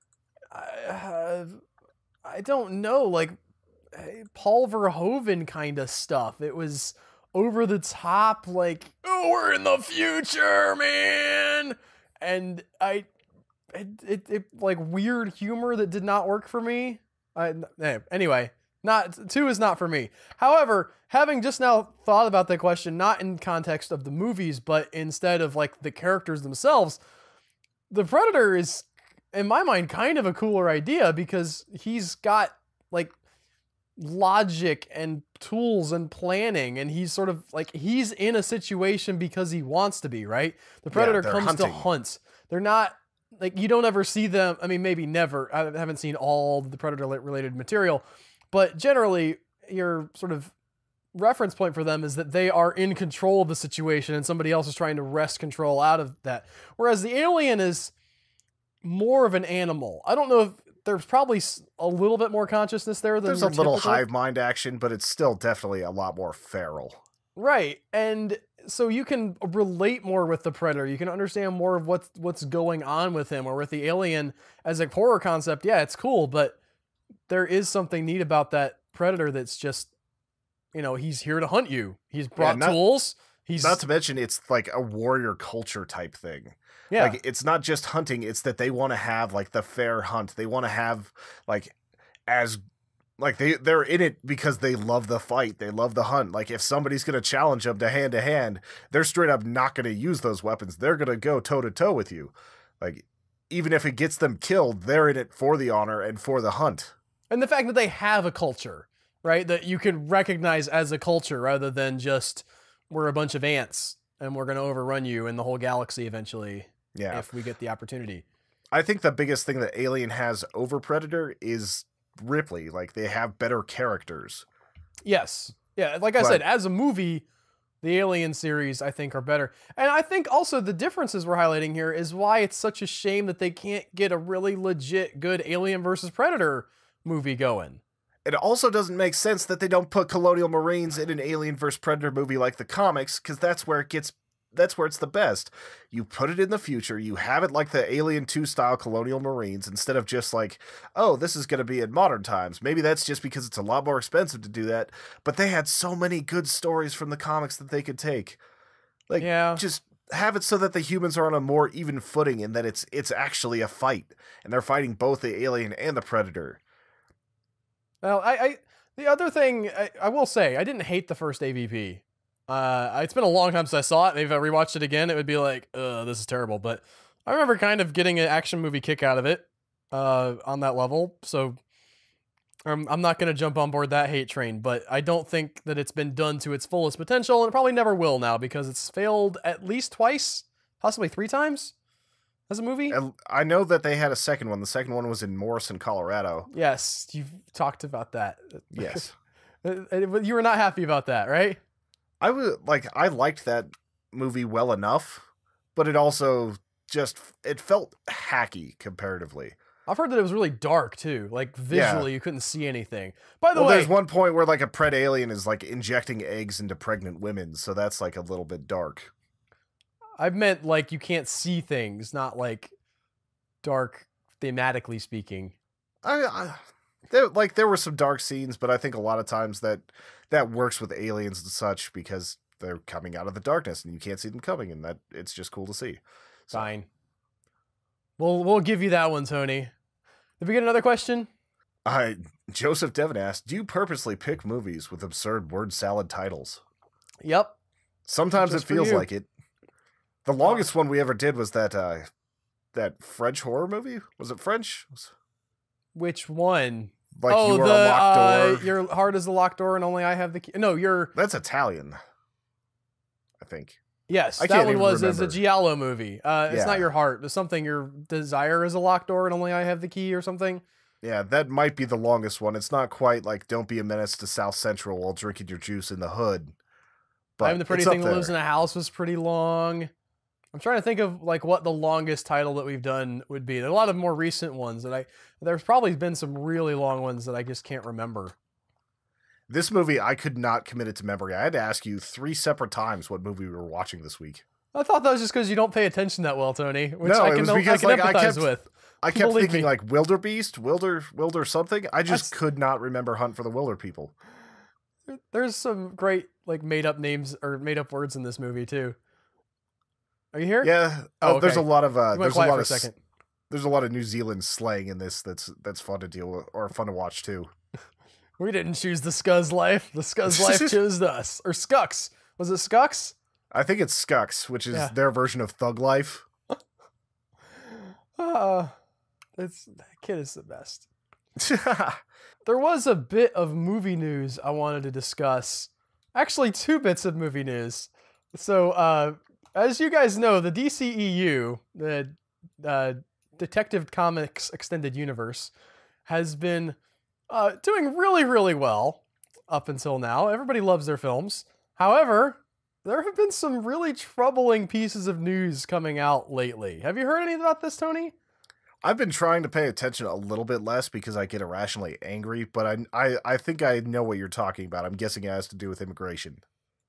uh, I don't know, like Paul Verhoeven kind of stuff. It was over the top, like, oh, we're in the future, man, and I, it, it, it like weird humor that did not work for me. I anyway, not two is not for me. However, having just now thought about that question, not in context of the movies, but instead of like the characters themselves, the Predator is, in my mind, kind of a cooler idea because he's got like logic and tools and planning, and he's sort of like he's in a situation because he wants to be, right? The Predator Yeah, comes hunting. to hunt. They're not like, you don't ever see them. I mean, maybe never. I haven't seen all the Predator related material, but generally your sort of reference point for them is that they are in control of the situation and somebody else is trying to wrest control out of that. Whereas the alien is more of an animal. I don't know if there's probably a little bit more consciousness there than There's a your little typical. hive mind action, but it's still definitely a lot more feral. Right. And so you can relate more with the Predator. You can understand more of what's what's going on with him, or with the alien as a horror concept. Yeah, it's cool, but there is something neat about that Predator that's just, you know, he's here to hunt you. He's brought not- tools. He's Not to mention, it's like a warrior culture type thing. yeah. Like, it's not just hunting, it's that they want to have like the fair hunt. They want to have like as like they they're in it because they love the fight. They love the hunt. Like, if somebody's going to challenge them to hand to hand, they're straight up not going to use those weapons. They're going to go toe to toe with you. Like, even if it gets them killed, they're in it for the honor and for the hunt. And the fact that they have a culture, right? That you can recognize as a culture rather than just we're a bunch of ants and we're going to overrun you in the whole galaxy eventually. Yeah. If we get the opportunity. I think the biggest thing that Alien has over Predator is Ripley. Like, they have better characters. Yes. Yeah. Like I But- said, as a movie, the Alien series, I think, are better. And I think also the differences we're highlighting here is why it's such a shame that they can't get a really legit good Alien versus Predator movie going. It also doesn't make sense that they don't put Colonial Marines in an Alien versus Predator movie like the comics, because that's where it gets that's where it's the best. You put it in the future, you have it like the Alien two style Colonial Marines, instead of just like, oh, this is going to be in modern times. Maybe that's just because it's a lot more expensive to do that, but they had so many good stories from the comics that they could take. Like, Yeah. just have it so that the humans are on a more even footing, and that it's it's actually a fight, and they're fighting both the alien and the Predator. Well, I, I the other thing I, I will say, I didn't hate the first A V P. Uh, it's been a long time since I saw it. Maybe if I rewatched it again, it would be like, uh, this is terrible. But I remember kind of getting an action movie kick out of it, uh, on that level. So I'm, I'm not going to jump on board that hate train, but I don't think that it's been done to its fullest potential, and it probably never will now because it's failed at least twice, possibly three times as a movie. And I know that they had a second one. The second one was in Morrison, Colorado. Yes, you've talked about that. Yes. You were not happy about that, right? I was like, I liked that movie well enough, but it also just, it felt hacky comparatively. I've heard that it was really dark too. Like visually, Yeah. you couldn't see anything. By the Well, way, there's one point where like a pred alien is like injecting eggs into pregnant women, so that's like a little bit dark. I meant like you can't see things, not like dark thematically speaking. I, I there like there were some dark scenes, but I think a lot of times that that works with aliens and such because they're coming out of the darkness and you can't see them coming, and that it's just cool to see. So, Fine. We'll we'll give you that one, Tony. Did we get another question? I Joseph Devon asked, "Do you purposely pick movies with absurd word salad titles?" Yep. Sometimes Just it for feels you. like it. The longest one we ever did was that uh that French horror movie. Was it French? Was- Which one? Like oh, you are the a locked uh, door. your heart is a locked door, and only I have the key. No, you're That's Italian, I think. yes. I that can't one even was is a remember. Giallo movie. Uh, it's Yeah. not your heart. It's something your desire is a locked door, and only I have the key, or something. Yeah, that might be the longest one. It's not quite like "Don't be a menace to South Central while drinking your juice in the hood." I'm the pretty it's up thing that lives in there. a house was pretty long. I'm trying to think of like what the longest title that we've done would be. There are a lot of more recent ones that I, there's probably been some really long ones that I just can't remember. This movie, I could not commit it to memory. I had to ask you three separate times what movie we were watching this week. I thought that was just because you don't pay attention that well, Tony, which no, I it can, was because, I can like, empathize I kept, with. I kept Believe thinking me. like Wilderbeast, Wilder, Wilder something. I just That's- could not remember Hunt for the Wilderpeople. There's some great like made up names or made up words in this movie too. Are you here? Yeah. Oh, Oh, there's a okay. lot of uh, You went there's a quiet lot for a of s- second. there's a lot of New Zealand slang in this that's that's fun to deal with or fun to watch too. We didn't choose the Scuzz life. The Scuzz life chose us. Or Skucks. Was it Skucks? I think it's Skucks, which is Yeah. their version of Thug Life. Uh, it's, that kid is the best. There was a bit of movie news I wanted to discuss. Actually, two bits of movie news. So, uh, as you guys know, the D C E U, the uh, Detective Comics Extended Universe, has been uh, doing really, really well up until now. Everybody loves their films. However, there have been some really troubling pieces of news coming out lately. Have you heard any about this, Tony? I've been trying to pay attention a little bit less because I get irrationally angry, but I, I, I think I know what you're talking about. I'm guessing it has to do with immigration.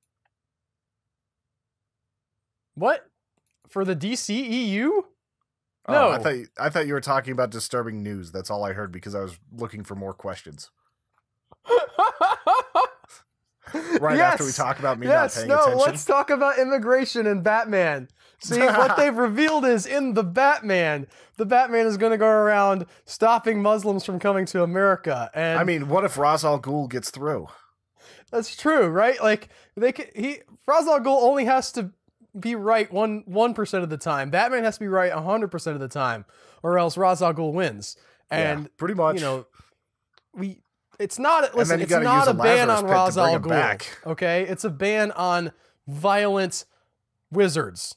What? For the D C E U? Oh, No. I thought I thought you were talking about disturbing news. That's all I heard because I was looking for more questions. Right Yes! after we talk about me yes, not paying no, attention. let's talk about immigration and Batman. See, what they've revealed is in the Batman, the Batman is going to go around stopping Muslims from coming to America. And I mean, what if Ra's al Ghul gets through? that's true, right? Like they can, he Ra's al Ghul only has to be right one one percent of the time. Batman has to be right a hundred percent of the time, or else Ra's al Ghul wins. And yeah, pretty much. you know, we it's not listen, you it's gotta not use a a ban Lazarus on pit to Ra's bring al him Ghul. back. Okay, it's a ban on violent wizards.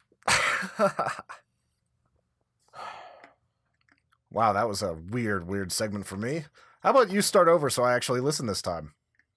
Wow, that was a weird, weird segment for me. How about you start over so I actually listen this time?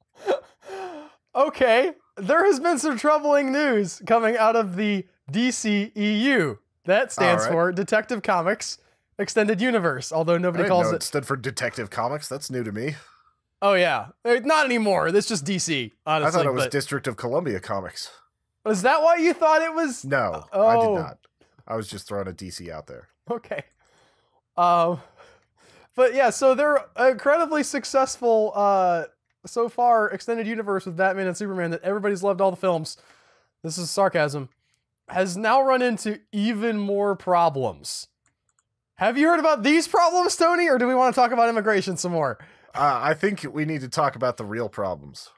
Okay, there has been some troubling news coming out of the D C E U. That stands All right. for Detective Comics Extended Universe, although I nobody didn't calls know it. it stood for Detective Comics. That's new to me. Oh yeah, Eh, not anymore. It's just D C. Honestly, I thought it was but- District of Columbia Comics. is that why you thought it was? No, I Oh. did not. I was just throwing a D C out there. Okay. Um, but yeah, so they're incredibly successful uh, so far, extended universe with Batman and Superman that everybody's loved all the films. This is sarcasm. Has now run into even more problems. Have you heard about these problems, Tony, or do we want to talk about immigration some more? Uh, I think we need to talk about the real problems.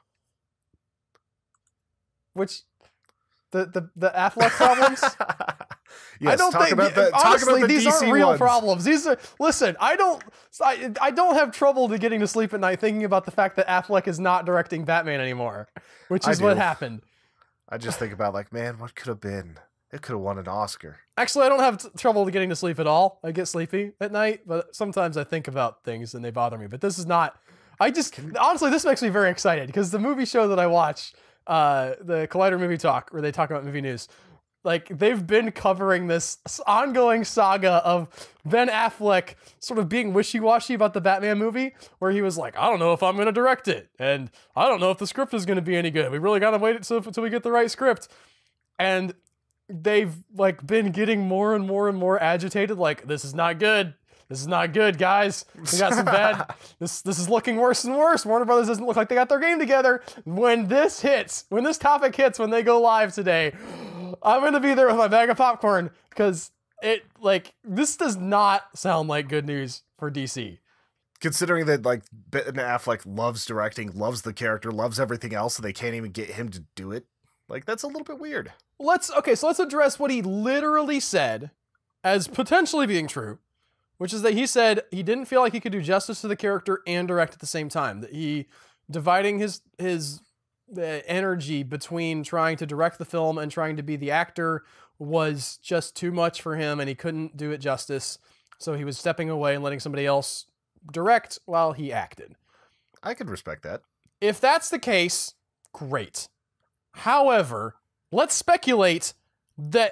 Which, the the the Affleck problems? Yes, I don't talk think about the, talk honestly about the these D C aren't real ones. problems. These are listen. I don't. I, I don't have trouble to getting to sleep at night thinking about the fact that Affleck is not directing Batman anymore, which I is what do. happened. I just think about like, man, what could have been? It could have won an Oscar. Actually, I don't have t- trouble getting to sleep at all. I get sleepy at night, but sometimes I think about things and they bother me. But this is not. I just honestly, this makes me very excited because the movie show that I watch, uh, the Collider Movie Talk, where they talk about movie news. Like, they've been covering this ongoing saga of Ben Affleck sort of being wishy-washy about the Batman movie, where he was like, I don't know if I'm going to direct it, and I don't know if the script is going to be any good. We really got to wait until, until we get the right script. And they've, like, been getting more and more and more agitated, like, this is not good. This is not good, guys. We got some bad... This this is looking worse and worse. Warner Brothers doesn't look like they got their game together. When this hits, when this topic hits, when they go live today... I'm going to be there with my bag of popcorn because it, like, this does not sound like good news for D C. Considering that, like, Ben Affleck loves directing, loves the character, loves everything else, so they can't even get him to do it. Like, that's a little bit weird. Let's, okay, so let's address what he literally said as potentially being true, which is that he said he didn't feel like he could do justice to the character and direct at the same time. That he, dividing his, his, the energy between trying to direct the film and trying to be the actor was just too much for him and he couldn't do it justice. So he was stepping away and letting somebody else direct while he acted. I could respect that. If that's the case, great. However, let's speculate that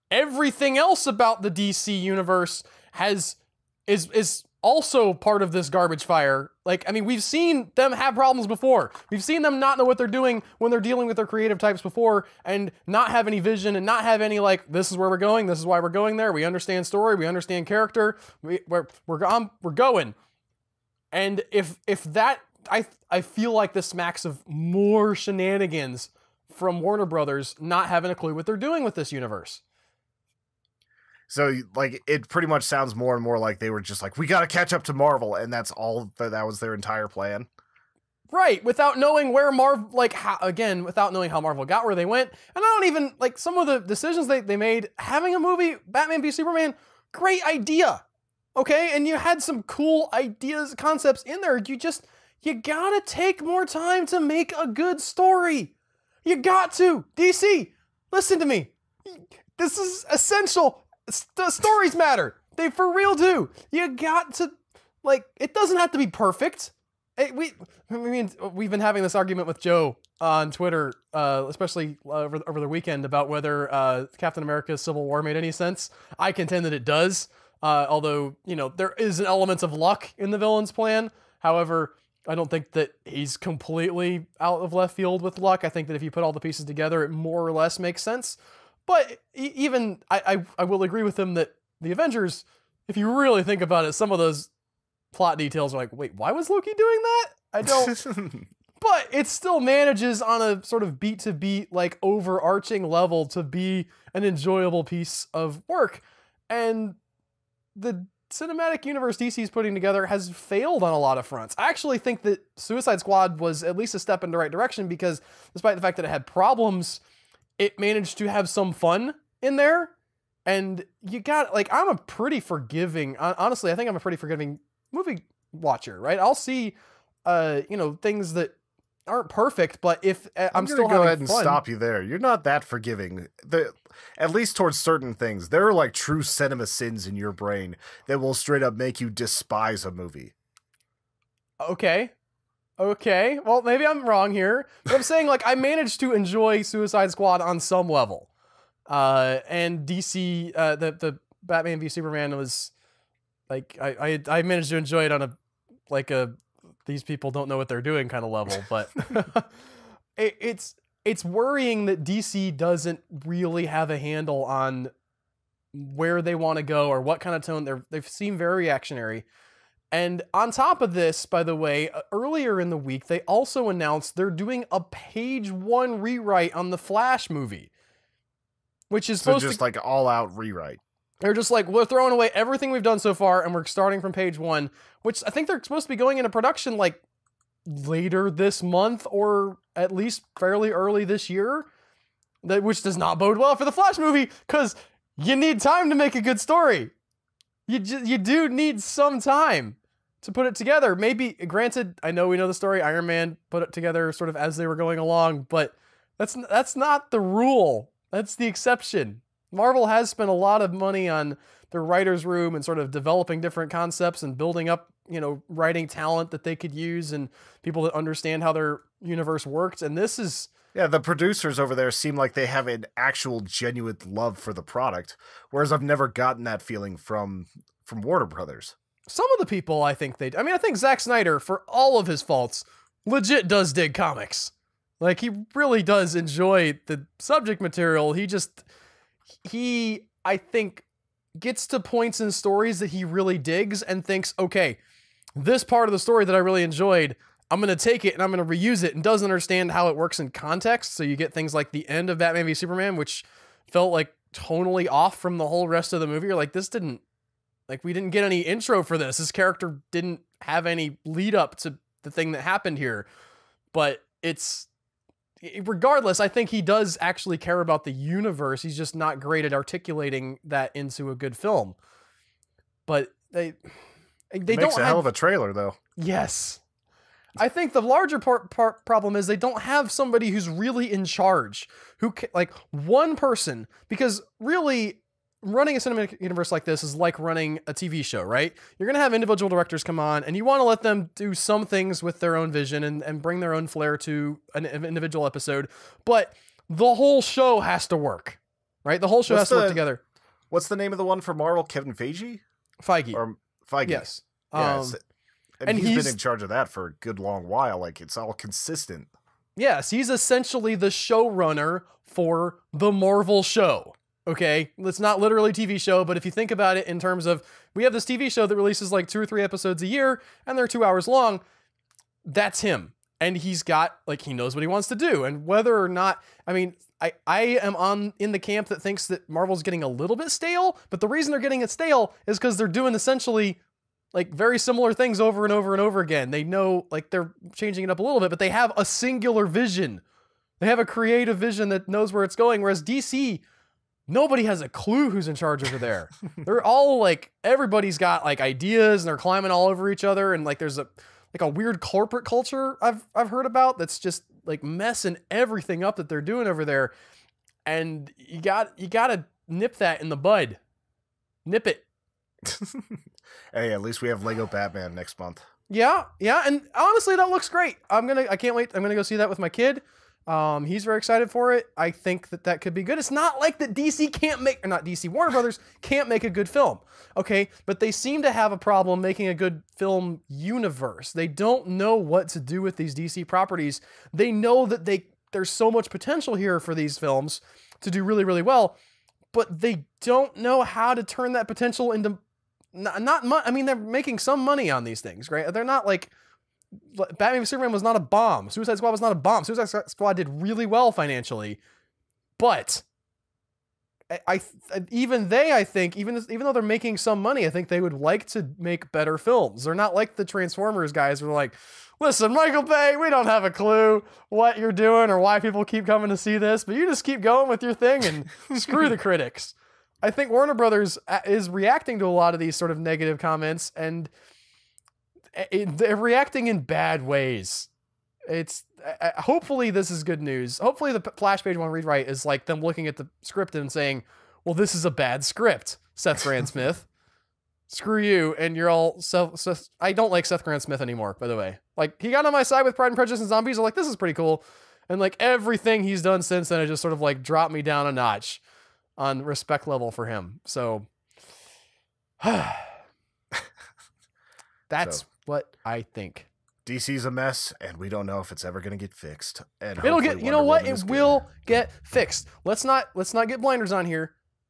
everything else about the D C universe has is is also part of this garbage fire. Like, I mean, we've seen them have problems before. We've seen them not know what they're doing when they're dealing with their creative types before, and not have any vision and not have any, like, this is where we're going, this is why we're going there, we understand story, we understand character, we, we're, we're, um, we're going. And if if that, I, I feel like this smacks of more shenanigans from Warner Brothers not having a clue what they're doing with this universe. So, like, it pretty much sounds more and more like they were just like, we got to catch up to Marvel, and that's all, that, that was their entire plan. Right, without knowing where Marvel, like, how, again, without knowing how Marvel got where they went. And I don't even, like, some of the decisions they, they made, having a movie, Batman v Superman, great idea, okay? And you had some cool ideas, concepts in there. You just, you gotta take more time to make a good story. You got to. D C, listen to me. This is essential. The stories matter. They for real do. You got to, like, it doesn't have to be perfect. It, we, I mean, we've been having this argument with Joe on Twitter, uh, especially over, over the weekend, about whether uh, Captain America's Civil War made any sense. I contend that it does, uh, although, you know, there is an element of luck in the villain's plan. However, I don't think that he's completely out of left field with luck. I think that if you put all the pieces together, it more or less makes sense. But even, I, I, I will agree with him that the Avengers, if you really think about it, some of those plot details are like, wait, why was Loki doing that? I don't, but it still manages on a sort of beat to beat, like, overarching level to be an enjoyable piece of work. And the cinematic universe D C is putting together has failed on a lot of fronts. I actually think that Suicide Squad was at least a step in the right direction, because despite the fact that it had problems, it managed to have some fun in there. And you got, like, I'm a pretty forgiving, honestly, I think I'm a pretty forgiving movie watcher, right? I'll see, uh, you know, things that aren't perfect, but if uh, I'm, I'm still go having ahead and fun, stop you there. You're not that forgiving. The, at least towards certain things. There are, like, true cinema sins in your brain that will straight up make you despise a movie. Okay. Okay, well, maybe I'm wrong here, but I'm saying, like, I managed to enjoy Suicide Squad on some level. Uh, and D C, uh, the, the Batman v Superman was, like, I, I, I managed to enjoy it on a, like, a, these people don't know what they're doing kind of level, but it, it's, it's worrying that D C doesn't really have a handle on where they want to go or what kind of tone they're, they seem very reactionary. And on top of this, by the way, earlier in the week, they also announced they're doing a page one rewrite on the Flash movie, which is so supposed just to, like all out rewrite. They're just like, we're throwing away everything we've done so far, and we're starting from page one, which I think they're supposed to be going into production like later this month or at least fairly early this year, that which does not bode well for the Flash movie, because you need time to make a good story. You you do need some time to put it together. Maybe, granted, I know we know the story. Iron Man put it together sort of as they were going along, but that's that's not the rule. That's the exception. Marvel has spent a lot of money on their writer's room and sort of developing different concepts and building up, you know, writing talent that they could use and people that understand how their universe worked. And this is... Yeah, the producers over there seem like they have an actual genuine love for the product, whereas I've never gotten that feeling from from Warner Brothers. Some of the people, I think they... I mean, I think Zack Snyder, for all of his faults, legit does dig comics. Like, he really does enjoy the subject material. He just... He, I think, gets to points in stories that he really digs and thinks, okay, this part of the story that I really enjoyed, I'm going to take it and I'm going to reuse it, and doesn't understand how it works in context. So you get things like the end of Batman v Superman, which felt like tonally off from the whole rest of the movie. You're like, this didn't, like, we didn't get any intro for this. This character didn't have any lead up to the thing that happened here. But it's, regardless, I think he does actually care about the universe. He's just not great at articulating that into a good film. But they, they Makes don't a have, hell of a trailer, though. Yes. I think the larger part, part problem is they don't have somebody who's really in charge, who ca- like one person, because really running a cinematic universe like this is like running a T V show, right? You're going to have individual directors come on and you want to let them do some things with their own vision and, and bring their own flair to an individual episode, but the whole show has to work, right? The whole show What's has to work the- together. What's the name of the one for Marvel? Kevin Feige? Feige. Or Feige. Yes. Yes. Um, and, and he's, he's- been in charge of that for a good long while. Like, it's all consistent. Yes, he's essentially the showrunner for the Marvel show. Okay, it's not literally a T V show, but if you think about it in terms of, we have this T V show that releases like two or three episodes a year, and they're two hours long. That's him. And he's got, like, he knows what he wants to do. And whether or not, I mean, I, I am on in the camp that thinks that Marvel's getting a little bit stale, but the reason they're getting it stale is because they're doing essentially like very similar things over and over and over again. They know, like, they're changing it up a little bit, but they have a singular vision. They have a creative vision that knows where it's going. Whereas D C, nobody has a clue who's in charge over there. They're all like, everybody's got like ideas and they're climbing all over each other. And like, there's a, like a weird corporate culture I've, I've heard about that's just like messing everything up that they're doing over there. And you got, you got to nip that in the bud. Nip it. Hey, at least we have Lego Batman next month. Yeah, yeah, and honestly, that looks great. I'm gonna, I can't wait. I'm gonna go see that with my kid. Um, he's very excited for it. I think that that could be good. It's not like that D C can't make, or not D C, Warner Brothers can't make a good film, okay? But they seem to have a problem making a good film universe. They don't know what to do with these D C properties. They know that they there's so much potential here for these films to do really, really well, but they don't know how to turn that potential into not, not mo- I mean, they're making some money on these things, right? They're not like, Batman v Superman was not a bomb. Suicide Squad was not a bomb. Suicide Squad did really well financially, but I, I even they, I think, even even though they're making some money, I think they would like to make better films. They're not like the Transformers guys who are like, listen, Michael Bay, we don't have a clue what you're doing or why people keep coming to see this, but you just keep going with your thing and screw the critics. I think Warner Brothers is reacting to a lot of these sort of negative comments, and it, they're reacting in bad ways. It's uh, hopefully this is good news. Hopefully the Flash page one rewrite is like them looking at the script and saying, well, this is a bad script, Seth Grant-Smith. Screw you. And you're all Seth, Seth. I don't like Seth Grant-Smith anymore, by the way. Like, he got on my side with Pride and Prejudice and Zombies. I'm like, this is pretty cool. And like everything he's done since then, it just sort of like dropped me down a notch on respect level for him. So that's So. what I think. D C's a mess, and we don't know if it's ever going to get fixed. And It'll get, you know Wonder what? Woman It is good. will get fixed. Let's not, let's not get blinders on here.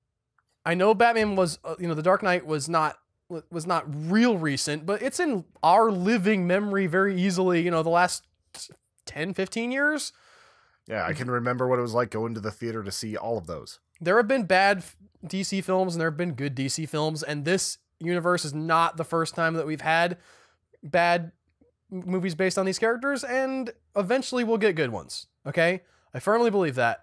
I know Batman was, uh, you know, The Dark Knight was not, was not real recent, but it's in our living memory very easily, you know, the last ten, fifteen years. Yeah, I can remember what it was like going to the theater to see all of those. There have been bad D C films and there have been good D C films, and this universe is not the first time that we've had bad movies based on these characters, and eventually we'll get good ones. Okay? I firmly believe that.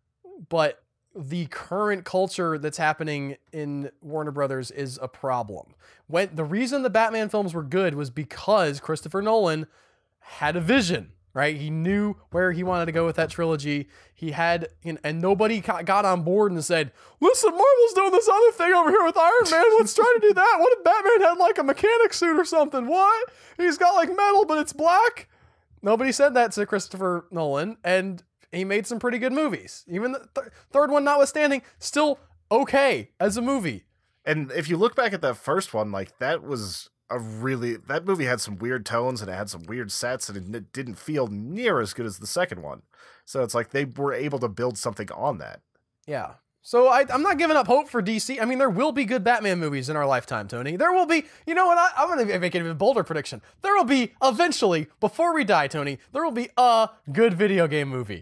But the current culture that's happening in Warner Brothers is a problem. When the reason the Batman films were good was because Christopher Nolan had a vision, right? He knew where he wanted to go with that trilogy. He had, and nobody got on board and said, listen, Marvel's doing this other thing over here with Iron Man. Let's try to do that. What if Batman had like a mechanic suit or something? What? He's got like metal, but it's black. Nobody said that to Christopher Nolan, and he made some pretty good movies. Even the th- third one notwithstanding, still okay as a movie. And if you look back at that first one, like, that was a really, that movie had some weird tones and it had some weird sets, and it didn't feel near as good as the second one. So it's like they were able to build something on that. Yeah. So I, I'm not giving up hope for D C. I mean, there will be good Batman movies in our lifetime, Tony. There will be, you know what, I, I'm going to make an even bolder prediction. There will be, eventually, before we die, Tony, there will be a good video game movie.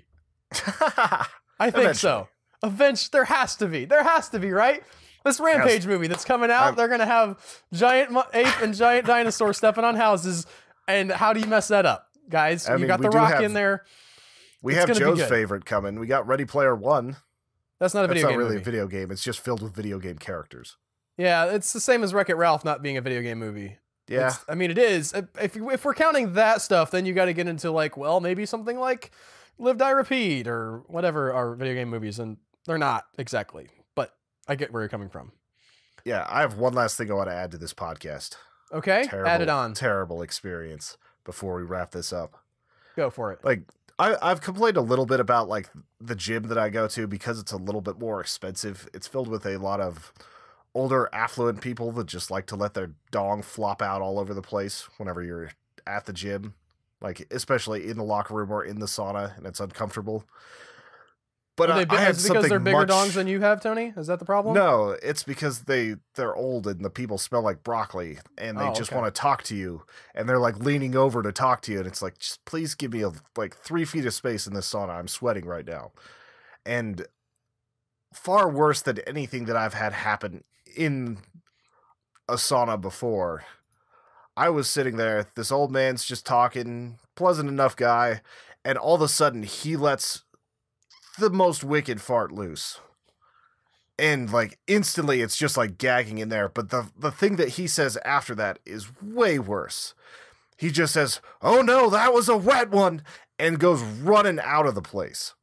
I think Eventually. so. Eventually, there has to be. There has to be, right? This Rampage Yes. movie that's coming out, I'm- they're going to have giant mo- ape and giant dinosaur stepping on houses. And how do you mess that up, guys? I you mean, got we The do Rock have- in there. We It's have gonna be Joe's good. favorite coming. We got Ready Player One. That's not a That's video not game really movie. a video game. It's just filled with video game characters. Yeah, it's the same as Wreck-It Ralph not being a video game movie. Yeah. It's, I mean, it is. If, if if we're counting that stuff, then you got to get into like, well, maybe something like Live, Die, Repeat or whatever are video game movies, and they're not exactly. But I get where you're coming from. Yeah, I have one last thing I want to add to this podcast. Okay, Terrible, add it on. Terrible experience before we wrap this up. Go for it. Like, I, I've complained a little bit about like the gym that I go to because it's a little bit more expensive. It's filled with a lot of older, affluent people that just like to let their dong flop out all over the place whenever you're at the gym, like especially in the locker room or in the sauna, and it's uncomfortable. But Are they, I, I had is it because they're something bigger much... dongs than you have, Tony? Is that the problem? No, it's because they they're old and the people smell like broccoli, and they Oh, just okay. want to talk to you, and they're like leaning over to talk to you, and it's like, just please give me a, like three feet of space in this sauna. I'm sweating right now, and far worse than anything that I've had happen in a sauna before. I was sitting there, this old man's just talking, pleasant enough guy, and all of a sudden he lets the most wicked fart loose. And like instantly it's just like gagging in there. But the, the thing that he says after that is way worse. He just says, "Oh no, that was a wet one," and goes running out of the place.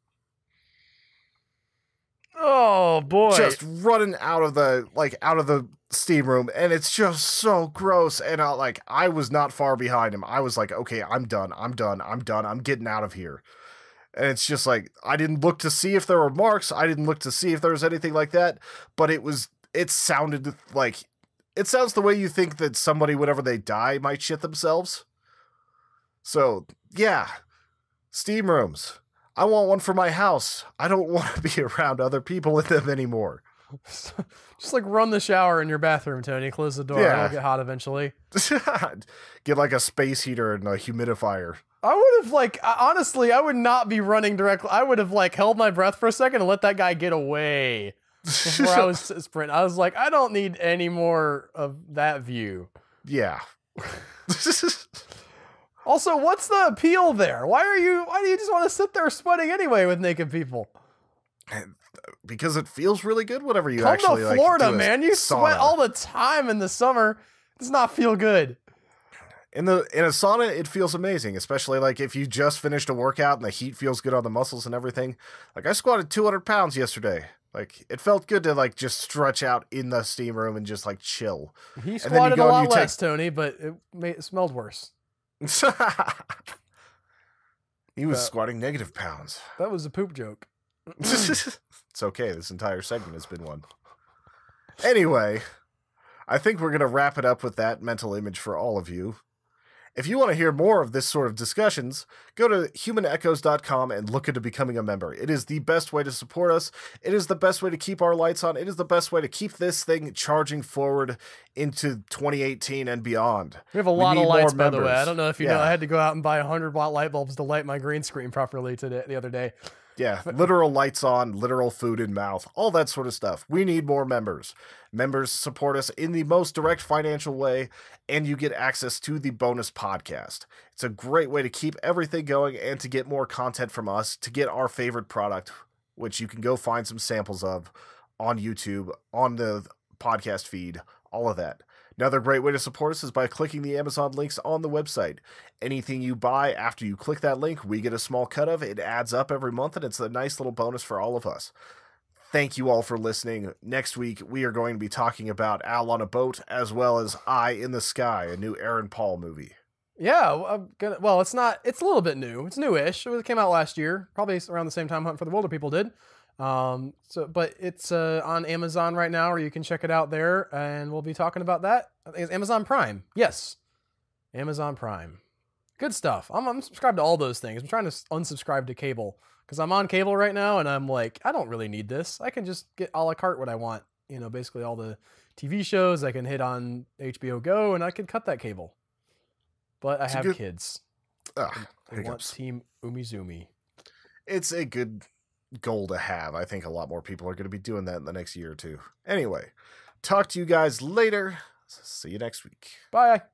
Oh boy. Just running out of the, like out of the steam room. And it's just so gross. And I, like, I was not far behind him. I was like, okay, I'm done. I'm done. I'm done. I'm getting out of here. And it's just like, I didn't look to see if there were marks. I didn't look to see if there was anything like that. But it was, it sounded like, it sounds the way you think that somebody, whenever they die, might shit themselves. So, yeah. Steam rooms. I want one for my house. I don't want to be around other people in them anymore. Just like run the shower in your bathroom, Tony. Close the door. Yeah. It'll get hot eventually. Get like a space heater and a humidifier. I would have like, honestly, I would not be running directly. I would have like held my breath for a second and let that guy get away before I was sprinting. I was like, I don't need any more of that view. Yeah. Also, what's the appeal there? Why are you, why do you just want to sit there sweating anyway with naked people? Because it feels really good whenever you Come actually to Florida, like, do a man. You sauna. sweat all the time in the summer. It does not feel good. In the in a sauna, it feels amazing, especially like if you just finished a workout and the heat feels good on the muscles and everything. Like I squatted two hundred pounds yesterday. Like it felt good to like just stretch out in the steam room and just like chill. He And then you squatted a go and lot you take- less, Tony, but it, made, it smelled worse. He was Uh, squatting negative pounds. That was a poop joke. It's okay. This entire segment has been one. Anyway, I think we're going to wrap it up with that mental image for all of you. If you want to hear more of this sort of discussions, go to human echoes dot com and look into becoming a member. It is the best way to support us. It is the best way to keep our lights on. It is the best way to keep this thing charging forward into twenty eighteen and beyond. We have a lot need of more lights, by the way. members. I don't know if you Yeah. know, I had to go out and buy one hundred watt light bulbs to light my green screen properly today, the other day. Yeah, literal lights on, literal food in mouth, all that sort of stuff. We need more members. Members support us in the most direct financial way, and you get access to the bonus podcast. It's a great way to keep everything going and to get more content from us, to get our favorite product, which you can go find some samples of on YouTube, on the podcast feed, all of that. Another great way to support us is by clicking the Amazon links on the website. Anything you buy after you click that link, we get a small cut of. It adds up every month, and it's a nice little bonus for all of us. Thank you all for listening. Next week, we are going to be talking about Owl on a Boat, as well as Eye in the Sky, a new Aaron Paul movie. Yeah, I'm gonna, well, it's not, it's a little bit new. It's newish. It came out last year, probably around the same time Hunt for the Wilderpeople did. Um, so, but it's uh, on Amazon right now, or you can check it out there, and we'll be talking about that. I think it's Amazon Prime. Yes, Amazon Prime. Good stuff. I'm, I'm subscribed to all those things. I'm trying to unsubscribe to cable because I'm on cable right now, and I'm like, I don't really need this. I can just get a la carte what I want. You know, basically all the T V shows. I can hit on H B O Go, and I can cut that cable. But I It's a have good- kids. Ugh, I want hiccups. Team Umizoomi. It's a good goal to have. I think a lot more people are going to be doing that in the next year or two. Anyway, talk to you guys later. See you next week. Bye.